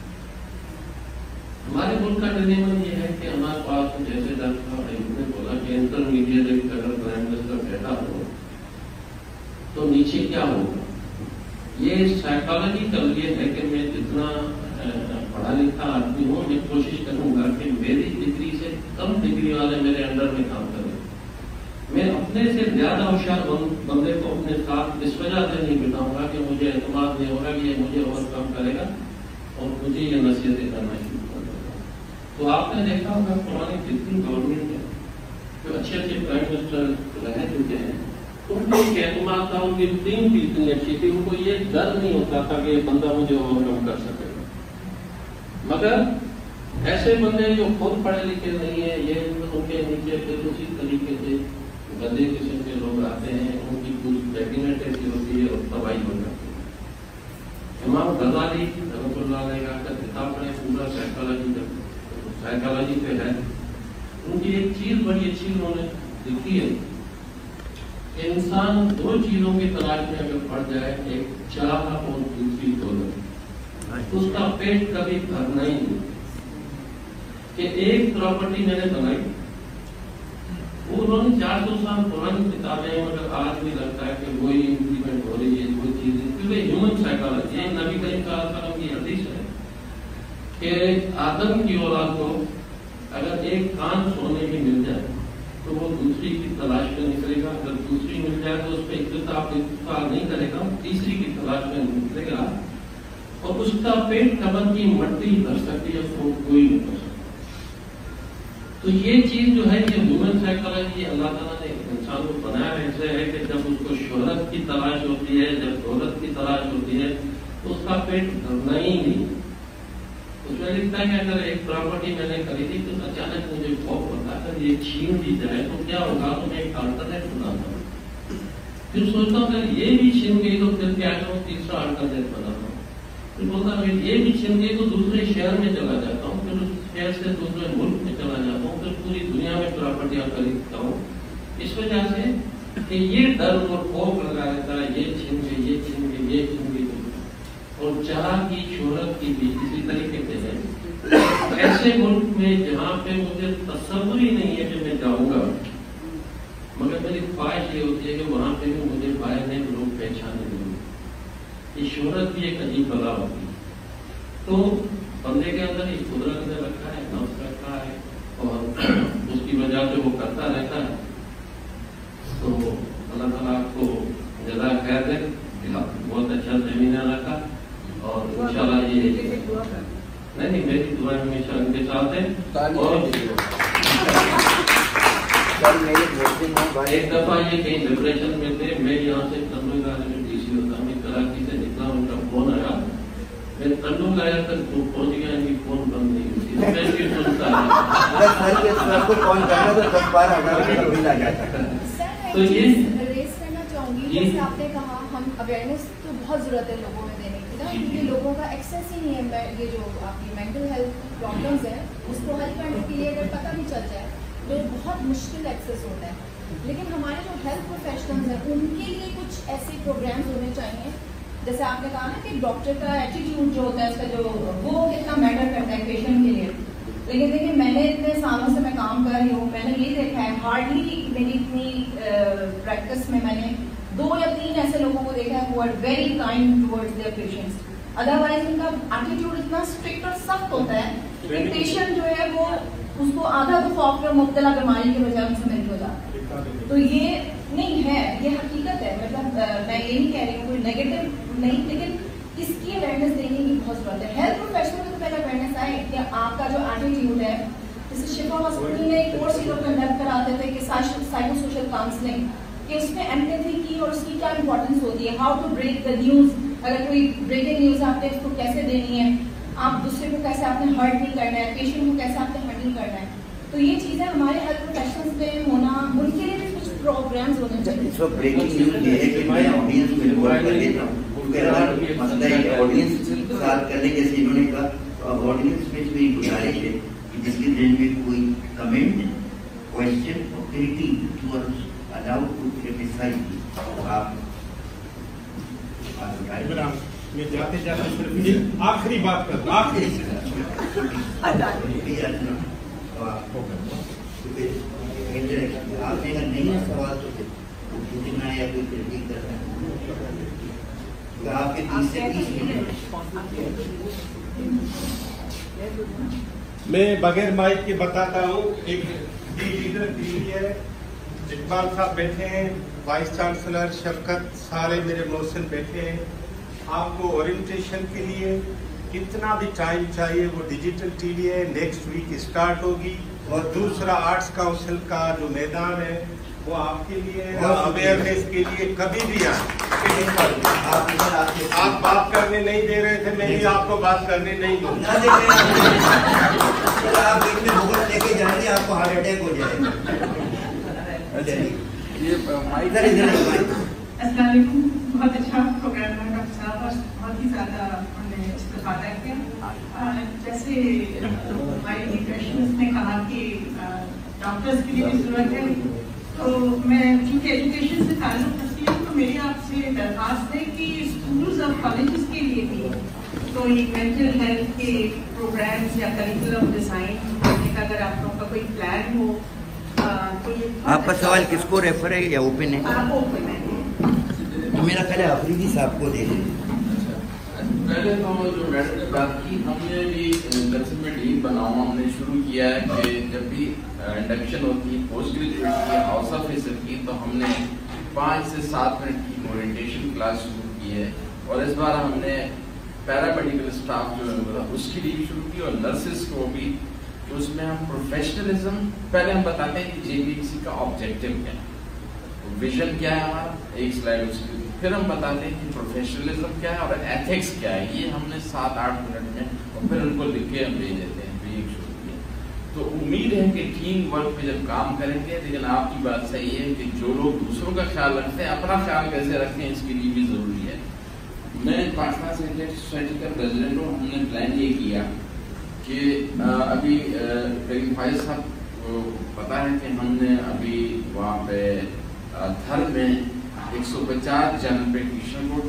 हमारे मुल्क का डिलेमा ये है कि हमारे पास जैसे डॉक्टर ने बोला कि इंटरमीडिएट अगर प्राइम मिनिस्टर बैठा हो तो नीचे क्या होगा। ये साइकोलॉजिकल ये है कि मैं जितना पढ़ा लिखा आदमी हूँ, मैं कोशिश करूंगा कि मेरी डिग्री से कम डिग्री वाले मेरे अंडर में काम करें। मैं अपने से ज्यादा होशियार बंदे को अपने साथ इस वजह से नहीं बिठाऊंगा कि मुझे एतमाद नहीं होगा कि ये मुझे और कम करेगा और मुझे ये नसीहतें करना शुरू कर देगा। तो आपने देखा होगा पुरानी जितनी गवर्नमेंट है जो अच्छे अच्छे प्राइम मिनिस्टर रह चुके हैं, उनको एतमाद था, उनकी टीम भी इतनी अच्छी थी, उनको ये डर नहीं होता था कि बंदा मुझे ओवरकम कर सकेगा। मगर ऐसे बंदे जो खुद पढ़े लिखे नहीं है, ये उनके नीचे फिर उसी तरीके से गंदे किस्म के लोग आते हैं, उनकी पूरी कैबिनेट ऐसी होती है और तबाही हो जाती है। इमाम गजाली रहमतुल्लाह अलैह का किताब पढ़े, पूरा साइकोलॉजी पे है। उनकी एक चीज बड़ी अच्छी उन्होंने लिखी है, इंसान 2 चीजों की तलाश में अगर पड़ जाए, एक चाह और दूसरी दौलत, उसका पेट कभी भरना ही नहीं। कि एक प्रॉपर्टी मैंने बनाई, उन्होंने 400 साल पुरानी किताबें, मगर आज भी लगता है कि वही इम्प्लीमेंट हो रही है, वही चीजें, क्योंकि ह्यूमन साइकोलॉजी नबी करीम सल्लल्लाहु अलैहि वसल्लम की हदीस है कि आदम की औलाद को अगर एक कान सोने की मिल जाए तो वो दूसरी की तलाश में निकलेगा, अगर दूसरी मिल जाए तो उस पर इत्तेफाक नहीं करेगा, तीसरी की तलाश में निकलेगा, और उसका पेट कमर की मट्टी भर सकती है, उसको कोई नहीं कर सकता। तो ये चीज जो है, ये ह्यूमन साइकोलॉजी अल्लाह ताला ने इंसान को बनाया ऐसे है कि जब उसको शोहरत की तलाश होती है, जब दौलत की तलाश होती है, तो उसका पेट भरना ही नहीं। उसमें लिखता है कि अगर एक प्रॉपर्टी मैंने खरीदी तो अचानक मुझे खौफ होता है, अगर ये छीन दी जाए तो क्या होगा, तो मैं एक अल्टरनेट बनाता हूँ। फिर सोचता हूँ अगर ये भी छीन गई तो फिर क्या करूँ, तीसरा अल्टरनेट बनाता हूँ। फिर बोलता हूँ ये भी छीन गई तो दूसरे शहर में चला जाता हूँ, फिर उस शहर से दूसरे मुल्क में चला जाता हूँ, फिर पूरी दुनिया में प्रॉपर्टियां खरीदता हूँ। इस वजह से कि ये डर और खौफ लगा रहता है, ये छीन गई, ये छीन गई, ये छीन गई। और चाह की शोहरत की भी इसी तरीके से है। ऐसे मुल्क में जहाँ पे मुझे तस्वुर ही नहीं है कि मैं जाऊंगा, मगर मेरी ख्वाहिश ये होती है कि वहां पे भी मुझे बाहर नहीं लोग पहचाने देंगे। ये शोहरत भी एक अजीब बला होती है। तो बंदे के अंदर एक कुदरत ने रखा है, नफ्स रखा है, और उसकी वजह से वो करता रहता है। ایک دفعہ یہ کہیں ڈپریشن میں تھے, میں یہاں سے تنوع گانے میں ڈی سی ہوتا, میں کراچی سے نکلا, ان کا فون آیا, میں تنوع گایا تک پہنچ گیا, ان کی فون بند نہیں ہوتی, میں بھی سنتا تو یہ ریس کرنا چاہوں گی. جیسے آپ نے کہا ہم اویئرنیس تو بہت ضرورت ہے لوگوں میں دینے کی نا, کیونکہ لوگوں کا ایکسیس ہی نہیں ہے. یہ جو آپ کی مینٹل ہیلتھ پرابلمس ہیں اس کو حل کرنے کے لیے اگر پتہ بھی چل جائے تو بہت مشکل ایکسیس ہوتا ہے. لیکن ہمارے جو ہیلتھ پروفیشنلز ہیں ان کے لیے کچھ ایسے پروگرامز ہونے چاہیے, جیسے آپ نے کہا نا کہ ڈاکٹر کا ایٹیٹیوڈ جو ہوتا ہے اس کا جو وہ کتنا میٹر کرتا ہے پیشنٹ کے لیے. لیکن دیکھیں میں نے اتنے سالوں سے میں کام کر رہی ہوں, میں نے یہ دیکھا ہے ہارڈلی میری اتنی پریکٹس میں نے 2 یا 3 ایسے لوگوں کو دیکھا ہے who are very kind towards their patients. Otherwise ان کا ایٹیٹیوڈ اتنا اسٹرکٹ اور سخت ہوتا ہے کہ پیشنٹ جو ہے وہ اس کو آدھا تو خوف میں مبتلا بیماری کے بجائے ان سے مل ہو جاتا ہے. تو یہ نہیں ہے, یہ حقیقت ہے. مطلب میں یہ نہیں کہہ رہی ہوں کوئی نیگیٹو نہیں, لیکن اس کی اویئرنیس دینے کی بہت ضرورت ہے. ہیلتھ پروفیشنل میں تو پہلے اویئرنیس آئے کہ آپ کا جو ایٹیٹیوڈ ہے, جیسے شفا ہاسپٹل میں ایک کورس یہ لوگ کنڈکٹ کراتے تھے کہ سائیکو سوشل کاؤنسلنگ, کہ اس میں ایمپیتھی کی اور اس کی کیا امپورٹنس ہوتی ہے, how to break the news. اگر کوئی بریکنگ نیوز آپ نے اس کو کیسے دینی ہے, آپ دوسرے کو کیسے آپ نے ہرٹ نہیں کرنا ہے, پیشنٹ کو کیسے آپ نے ہینڈل کرنا ہے. تو یہ چیزیں ہمارے ہیلتھ پروفیشنلز میں ہونا, ان کے لیے بھی کچھ پروگرامز ہونے چاہیے. اس وقت بریکنگ نیوز یہ ہے کہ میں آڈینس کو انوالو کر دیتا ہوں. مسئلہ ہے آڈینس ساتھ کرنے, جیسے انہوں نے کہا آڈینس میں میری گزارش ہے کہ جس کے ذہن میں کوئی کمنٹ, کوشچن اور critique you are allowed to criticise. آپ میں جاتے جاتے صرف آخری بات کر رہا ہوں, آخری آپ نے اگر نہیں ہے سوال تو پوچھنا ہے یا کوئی تحقیق کرنا ہے. آپ کے 30 سے 30 منٹ. میں بغیر مائک کے بتاتا ہوں. ایک لیڈر ٹیم ہے, اقبال صاحب بیٹھے ہیں, وائس چانسلر شفقت, سارے میرے موسن بیٹھے ہیں. آپ کو اورینٹیشن کے لیے کتنا بھی ٹائم چاہیے وہ ڈیجیٹل ٹی وی ہے, نیکسٹ ویک اسٹارٹ ہوگی. اور دوسرا آرٹس کاؤنسل کا جو میدان ہے وہ آپ کے لیے اویئرنیس کے لیے کبھی بھی آئیں. آپ بات کرنے نہیں دے رہے تھے, میں بھی آپ کو بات کرنے نہیں دوں گا. آپ اتنے بہت لے کے جائیں گے آپ کو ہارٹ اٹیک ہو جائے گا. السلام علیکم. بہت اچھا پروگرام ہے ڈاکٹر صاحب, اور بہت ہی زیادہ ہم نے استفادہ کیا. جیسے ہمارے نیوٹریشنسٹ نے کہا کہ ڈاکٹرس کی بھی ضرورت ہے, تو میں چونکہ ایجوکیشن سے تعلق رکھتی ہوں تو میری آپ سے درخواست ہے کہ اسکولز اور کالجز کے لیے بھی کوئی مینٹل ہیلتھ کے پروگرامس یا کریکولم ڈیزائن کرنے کا اگر آپ لوگوں کا کوئی پلان ہو. آپ کا سوال کس کو ریفر ہے یا اوپن ہے؟ اوپن ہے. تو میرا خیال ہے آفریدی صاحب کو دے دیں. پہلے تو جو میڈم نے بات کی, ہم نے بھی کنسل میں ٹیم بناؤ ہم نے شروع کیا ہے کہ جب بھی انڈکشن ہوتی ہے پوسٹ گریجویٹ کی ہاؤس آفیسر کی, تو ہم نے 5 سے 7 منٹ کی اورینٹیشن کلاس شروع کی ہے. اور اس بار ہم نے پیرا میڈیکل اسٹاف جو ہے اس کی بھی شروع کی, اور نرسز کو بھی. تو اس میں ہم پروفیشنلزم پہلے ہم بتاتے ہیں کہ JBC کا آبجیکٹو کیا ہے, ویژن کیا ہے ہمارا, ایک سلائڈ اس کی. پھر ہم بتاتے ہیں کہ پروفیشنلزم کیا ہے اور ایتھکس کیا ہے. یہ ہم نے 7-8 منٹ میں, اور پھر ان کو لکھ کے ہم بھیج دیتے ہیں. تو امید ہے کہ ٹیم ورک پہ جب کام کریں گے, لیکن آپ کی بات صحیح ہے کہ جو لوگ دوسروں کا خیال رکھتے ہیں اپنا خیال کیسے رکھیں اس کے لیے بھی ضروری ہے. میں پاکستان سینٹیٹک سوسائٹی کا پریزیڈنٹ ہوں. ہم نے پلان یہ کیا کہ ابھی فائز صاحب کو پتا ہے کہ ہم نے ابھی وہاں پہ تھر میں 150 جنرل پریکٹیشنر کو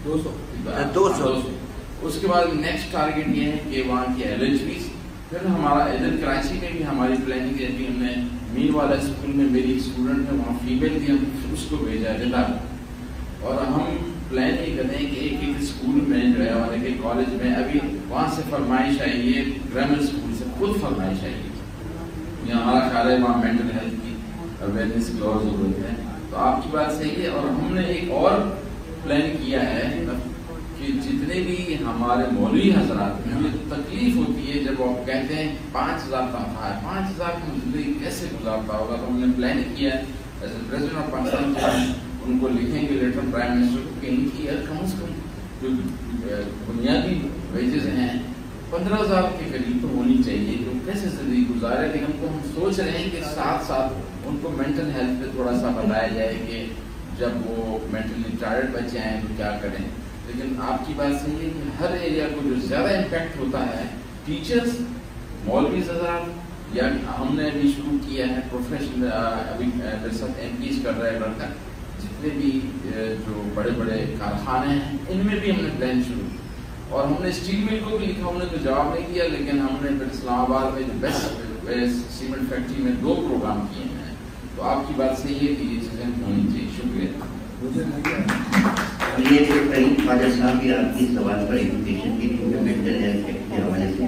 200 اس کے بعد نیکسٹ ٹارگیٹ یہ ہے کہ وہاں کی LHPs. پھر ہمارا ادھر کراچی میں بھی ہماری پلاننگ ہے کہ ہم نے مین والا اسکول میں میری اسٹوڈنٹ ہے وہاں فیمیل تھی, ہم اس کو بھیجا رضا. اور ہم پلان یہ کرتے ہیں کہ ایک اسکول میں جو ہے اور ایک کالج میں ابھی وہاں سے فرمائش آئی ہے, گرامر اسکول سے خود فرمائش آئی ہے. ہمارا خیال ہے وہاں مینٹل ہیلتھ کی اویئرنیس کی اور ضرورت ہے. تو آپ کی بات صحیح ہے. اور ہم نے ایک اور پلان کیا ہے کہ کہ جتنے بھی ہمارے مولوی حضرات ہیں مجھے تکلیف ہوتی ہے جب آپ کہتے ہیں 5,000 تنخواہ ہے، 5,000 کی زندگی کیسے گزارتا ہوگا. تو ہم نے پلان کیا ہے as a president of Pakistan جو ہے ان کو لکھیں گے لیٹر پرائم منسٹر کو کہ ان کی کم از کم جو بنیادی ویجز ہیں 15,000 کے قریب تو ہونی چاہیے، جو کیسے زندگی گزارے. لیکن ہم سوچ رہے ہیں کہ ساتھ ساتھ ان کو مینٹل ہیلتھ پہ تھوڑا سا بتایا جائے کہ جب وہ مینٹلی ٹائرڈ بچے ہیں تو کیا کریں. لیکن آپ کی بات صحیح ہے کہ ہر ایریا کو جو زیادہ امپیکٹ ہوتا ہے ٹیچرز، مولوی حضرات، یا ہم نے ابھی شروع کیا ہے پروفیشنل، ابھی میرے ساتھ MPs کر رہا ہے لڑکا، جتنے بھی جو بڑے بڑے کارخانے ہیں ان میں بھی ہم نے پلان شروع. اور ہم نے اسٹیل مل کو بھی لکھا، ہم نے تو جواب نہیں کیا، لیکن ہم نے پھر اسلام آباد میں جو بیسٹ سیمنٹ فیکٹری میں 2 پروگرام کیے ہیں. تو آپ کی بات صحیح ہے کہ یہ چیزیں ہونی چاہیے. شکریہ. یہ کئی خواجہ صاحب بھی آپ کی سوال پر ایجوکیشن کی مینٹل ہیلتھ کے حوالے سے.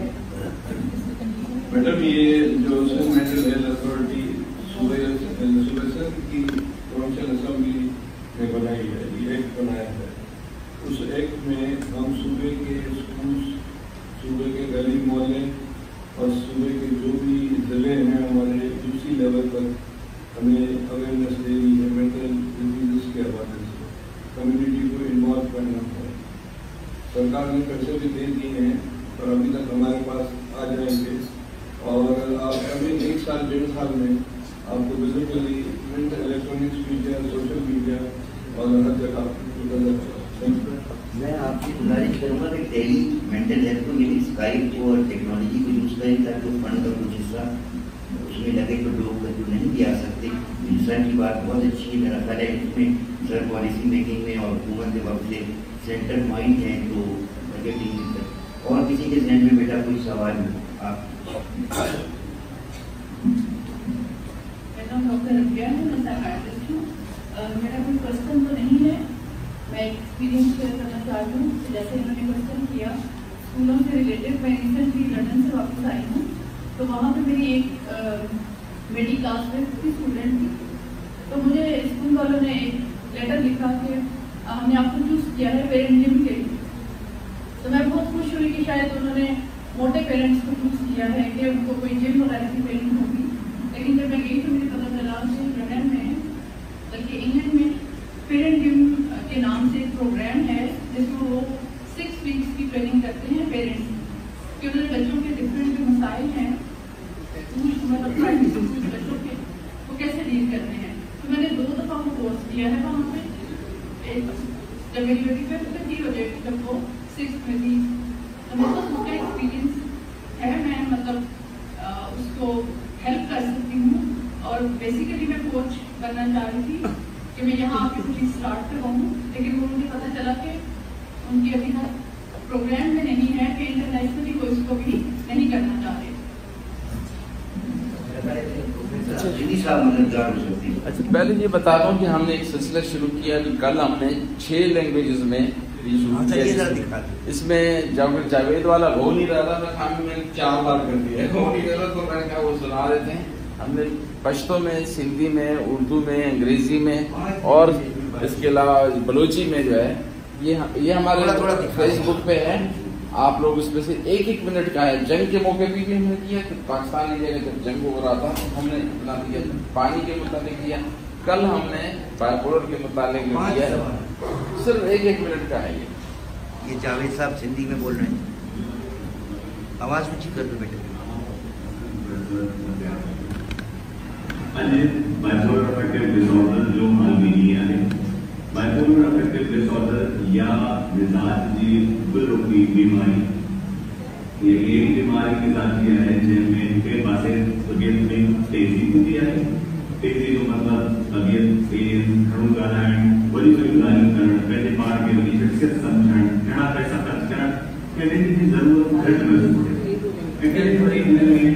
میڈم یہ جو مینٹل ہیلتھ اتھارٹی صوبہ سندھ کی پروونشل اسمبلی نے بنائی ہے، یہ ایکٹ بنایا ہے. اس ایکٹ میں ہم صوبے کے اسکول، صوبے کے گلی محلے اور صوبے کے جو بھی ضلع ہیں ہمارے اسی لیول پر ہمیں اویئرنیس دینی ہے مینٹل ڈیزیز کے حوالے سے. کمیونٹی کو انوالو کرنا ہے. سرکار نے پیسے بھی دے دیے ہیں اور ابھی تک ہمارے پاس آ جائیں گے. اور آپ ابھی 1 سال 1.5 سال میں آپ کو visibly electronics media, social media اور ہر جگہ. میں آپ کی گزارش کروں گا کہ ٹیلی مینٹل ہیلتھ کو یعنی اسکائپ اور ٹیکنالوجی کو یوز کریں تاکہ وہ فنڈ کا کچھ حصہ اس میں لگے تو لوگ جو نہیں بھی آ سکتے. سر کی بات بہت اچھی ہے، میرا خیال ہے اس میں سر پالیسی میکنگ میں اور حکومت کے وقت سے سینٹر مائنڈ ہیں تو بجٹنگ. اور کسی کے ذہن میں بیٹا کوئی سوال آپ؟ میرا نام ڈاکٹر ربیہ ہے، میں سائیکاٹرسٹ ہوں. میرا کوئی کوشچن تو نہیں ہے، میں ایکسپیرینس شیئر کرنا چاہتی ہوں. جیسے انہوں نے کوشچن کیا اسکولوں سے ریلیٹڈ، میں ریسنٹلی لندن سے واپس آئی ہوں. تو وہاں پہ میری ایک میڈی کلاس میں اسٹوڈنٹ تھی. تو مجھے اسکول والوں نے ایک لیٹر لکھا کہ ہم نے آپ کو چوز کیا ہے پیرنٹ جم کے لیے. تو میں بہت خوش ہوئی کہ شاید انہوں نے موٹے پیرنٹس کو چوز کیا ہے کہ ان کو کوئی جم وغیرہ کی ٹریننگ ہوگی. لیکن جب میں گئی تو مجھے پتہ چلا کہ لندن میں بلکہ انگلینڈ میں پیرنٹ جم کے نام سے ایک پروگرام ہے جس میں وہ 6 ویکس کی ٹریننگ کرتے ہیں پیرنٹس کہ انہوں نے بچوں کے ڈفرینٹ جو مسائل ہیں مطلب بچوں کے وہ کیسے ڈیل کرتے ہیں. تو میں نے 2 دفعہ وہ کورس کیا ہے وہاں پہ. ایک جب میری بیٹی 5th میں تھی اور جب وہ 6th میں تھی تو میرے پاس اس کا ایکسپیرینس ہے. میں مطلب اس کو ہیلپ کر سکتی ہوں. اور بیسیکلی میں کوچ بننا چاہ رہی تھی کہ میں یہاں آ کے کچھ اسٹارٹ کرواؤں. لیکن وہ مجھے پتہ چلا کہ ان کی ابھی تک پروگرام میں نہیں ہے کہ انٹرنیشنلی کوئی اس کو بھی نہیں کرنا چاہ رہے. اچھا پہلے یہ بتا دوں کہ ہم نے ایک سلسلہ شروع کیا کہ کل ہم نے 6 لینگویجز میں اس میں جاوید والا ہو نہیں رہا تھا، میں 4 بار کر دیا ہو نہیں رہا تو میں نے کہا وہ سنا دیتے ہیں. ہم نے پشتو میں، سندھی میں، اردو میں، انگریزی میں اور اس کے علاوہ بلوچی میں جو ہے یہ ہمارے فیس بک پہ ہے. آپ لوگ اس میں سے 1 منٹ کا ہے. جنگ کے موقع پہ بھی ہم نے کیا کہ پاکستان کی جگہ جب جنگ ہو رہا تھا ہم نے اپنا دیا. پانی کے متعلق کیا. کل ہم نے بائی پولر کے متعلق کیا، صرف 1 منٹ کا ہے. یہ جاوید صاحب سندھی میں بول رہے ہیں، آواز اونچی کر دو بیٹے. bipolar affective disorder जो अलमीनिया है, bipolar affective disorder या मिजाज जी बिल्कुल बीमारी, ये एक बीमारी की जात है जिनमें इनके पास तबीयत में तेजी होती है. तेजी जो मतलब तबीयत तेज खड़ू ॻाल्हाइण, वरी वरी ॻाल्हियूं करणु, पंहिंजे पाण खे वरी शख़्सियत सम्झणु, घणा पैसा ख़र्च करणु, कंहिं जी ज़रूरत घटि महसूस थिए. ऐं वरी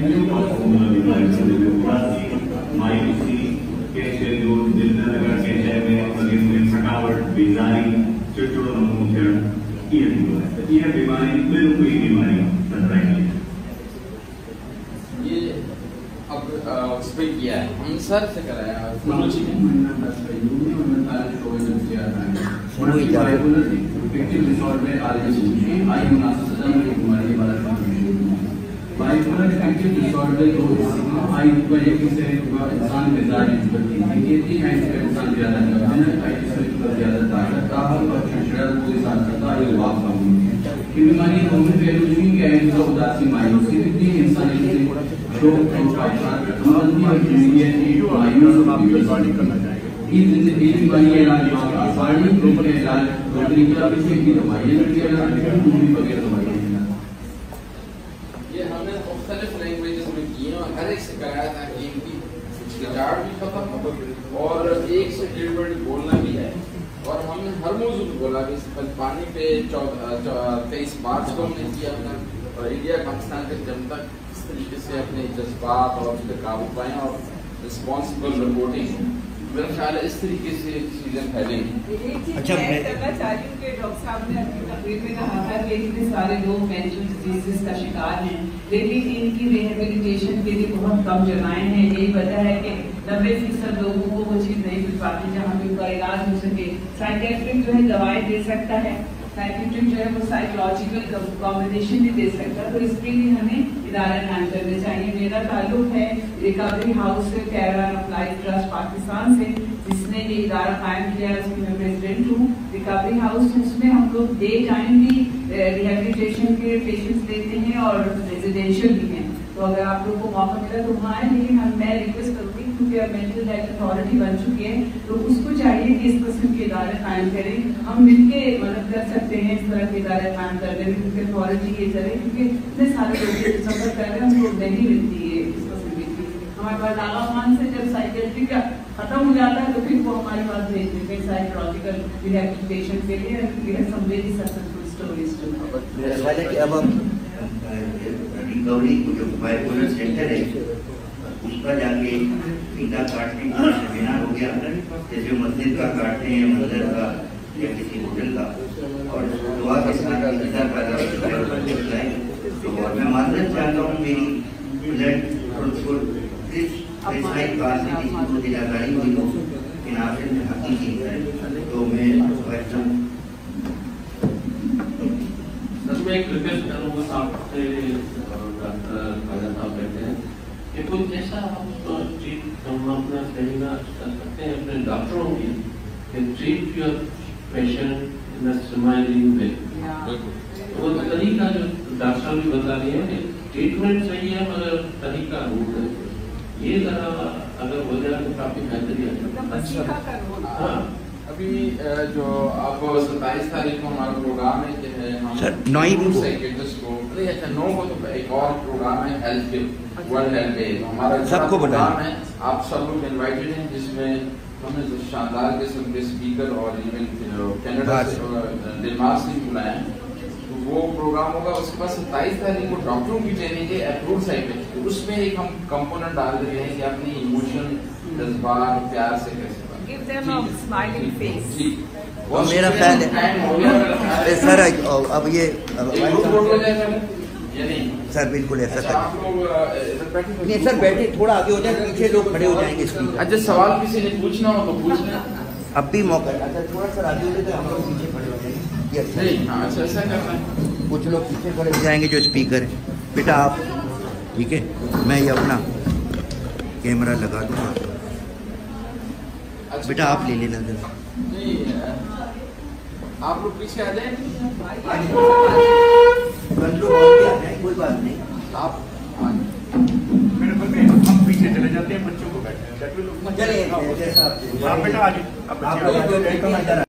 बीमारी मायूसी, कंहिं शइ जो दिलि न लॻणु, कंहिं शइ में शरीर में थकावट, बेज़ारी, चिड़चिड़ो नमूनो थियणु, इहा थींदो आहे. त इहा बीमारी बिल्कुल ई बीमारी सतराई है. ये अब उस पर किया है. हम सर से कराया बाइपोलर अफेक्टिव डिसऑर्डर जो आई वजह से इंसान मिजाज ये तीन है इसका इंसान ज्यादा ज्यादा ताकत का और शरारत को साथ करता है वाप का कि बीमारी दोनों पहलू की है जो उदासी मायूसी कितनी इंसानी से शोक और पाइपार मदनी और मीडिया की मायूस बॉडी करना चाहिए इस बीमारी का इलाज आसानी के इलाज डॉक्टरी की आवश्यक की दवाइयां की वगैरह दवाइयां मुख्तलिफ लैंग्वेजेस में किए और हर एक से कराया था कि इनकी रिकॉर्ड भी खत्म हो और 1 से 1.5 वर्ड बोलना भी है। और हमने हर मौजूद बोला कि पानी पे 23 मार्च को हमने किया अपना इंडिया पाकिस्तान के जनता इस तरीके से अपने जज्बात और उस पर काबू पाएँ और रिस्पॉन्सिबल रिपोर्टिंग मेरा ख्याल है इस तरीके से चीज़ें फैलेंगी। अच्छा मैं करना चाह रही हूँ कि डॉक्टर साहब ने अपनी तकरीर में कहा था कि इतने सारे लोग मेंटल डिजीजेस का शिकार हैं लेकिन इनकी रिहेबिलिटेशन के लिए बहुत कम जगहें हैं। यही वजह है कि 90% लोगों को वो चीज़ नहीं मिल पाती जहाँ पे उनका इलाज हो सके। साइकेट्रिक जो है दवाएं दे सकता है, साइकेट्रिक जो है वो साइकोलॉजिकल कॉम्बिनेशन भी दे सकता है, तो इसके लिए हमें इदारा कायम करने चाहिए। मेरा ताल्लुक है रिकवरी हाउस से कैरान अप्लाइड ट्रस्ट पाकिस्तान से जिसने ये इदारा कायम किया है, उसकी मैं प्रेसिडेंट हूँ। रिकवरी हाउस उसमें हम लोग डे टाइम भी रिहेबिलिटेशन के पेशेंट्स देते हैं और रेजिडेंशियल भी हैं, तो अगर आप लोग को मौका मिला तो वहाँ आए। लेकिन मैं रिक्वेस्ट करूँगी क्योंकि अब मेंटल हेल्थ अथॉरिटी बन चुकी है तो उसको चाहिए कि इस किस्म के इदारे कायम करें। हम मिलके मदद कर सकते हैं इस तरह के इदारे कायम करने में क्योंकि अथॉरिटी ये चले क्योंकि इतने सारे लोग सफर कर रहे हैं हमको नहीं मिलती है इस फैसिलिटी। हमारे पास आगा खान से जब साइकेट्री का खत्म हो जाता है तो फिर वो हमारे पास भेज देते हैं साइकोलॉजिकल रिहेबिलिटेशन के लिए। Some very successful stories too अब हम रिकवरी जो बाइपोलर सेंटर है उस पर जाके फीता काटने का सेमिनार हो गया, जैसे मस्जिद का काटते हैं मंदिर का या किसी होटल का, और दुआ के साथ फीता का तो मैं मानना चाहता हूँ मेरी ब्लड को दिलाकारी हुई हो कि नाफिज में हकीकी है तो मैं एक रिक्वेस्ट करूँगा आपसे डॉक्टर खाजा साहब कहते हैं कि कुछ ऐसा हम अपना सेमिनार कर सकते हैं अपने डॉक्टरों की कि treat your patient in a smiling way. वो तरीका जो डॉक्टर साहब भी बता रही है कि ट्रीटमेंट सही है मगर तरीका रूट है, ये जरा अगर हो जाए तो काफी बेहतरी है। अभी जो अब 27 तारीख को हमारा प्रोग्राम है कि हम साइकियाट्रिस्ट को अच्छा 9 को तो एक और प्रोग्राम है हेल्थ के वर्ल्ड हेल्थ डे, तो हमारा सबको प्रोग्राम है, आप सब लोग इनवाइटेड हैं जिसमें हमने जो शानदार किस्म के स्पीकर और इवन कनाडा से डेनमार्क से बुलाया है, तो वो प्रोग्राम होगा। उसके बाद 27 तारीख को डॉक्टरों की ट्रेनिंग है अप्रूव्ड साइकियाट्रिस्ट, तो उसमें एक हम कंपोनेंट डाल रहे हैं कि अपनी इमोशन जज्बात प्यार से कैसे Give them a smiling face. और मेरा ख्याल है सर अब ये सर बिल्कुल ऐसा कर नहीं सर बैठे थोड़ा आगे हो जाए, पीछे लोग खड़े हो जाएंगे स्पीकर। अच्छा सवाल किसी ने पूछना हो तो पूछना, अब भी मौका है। अच्छा थोड़ा सा आगे हो जाए तो हम लोग पीछे खड़े हो जाएंगे। अच्छा ऐसा करना है, कुछ लोग पीछे खड़े हो जाएंगे जो स्पीकर है। बेटा आप ठीक है, मैं ये अपना कैमरा लगा दूँगा, बेटा आप ले लेना जरा। नहीं आप लोग पीछे आ जाए, कोई बात नहीं, आप मेरे घर में हम पीछे चले जाते हैं, बच्चों को बैठे चलिए बेटा आगे।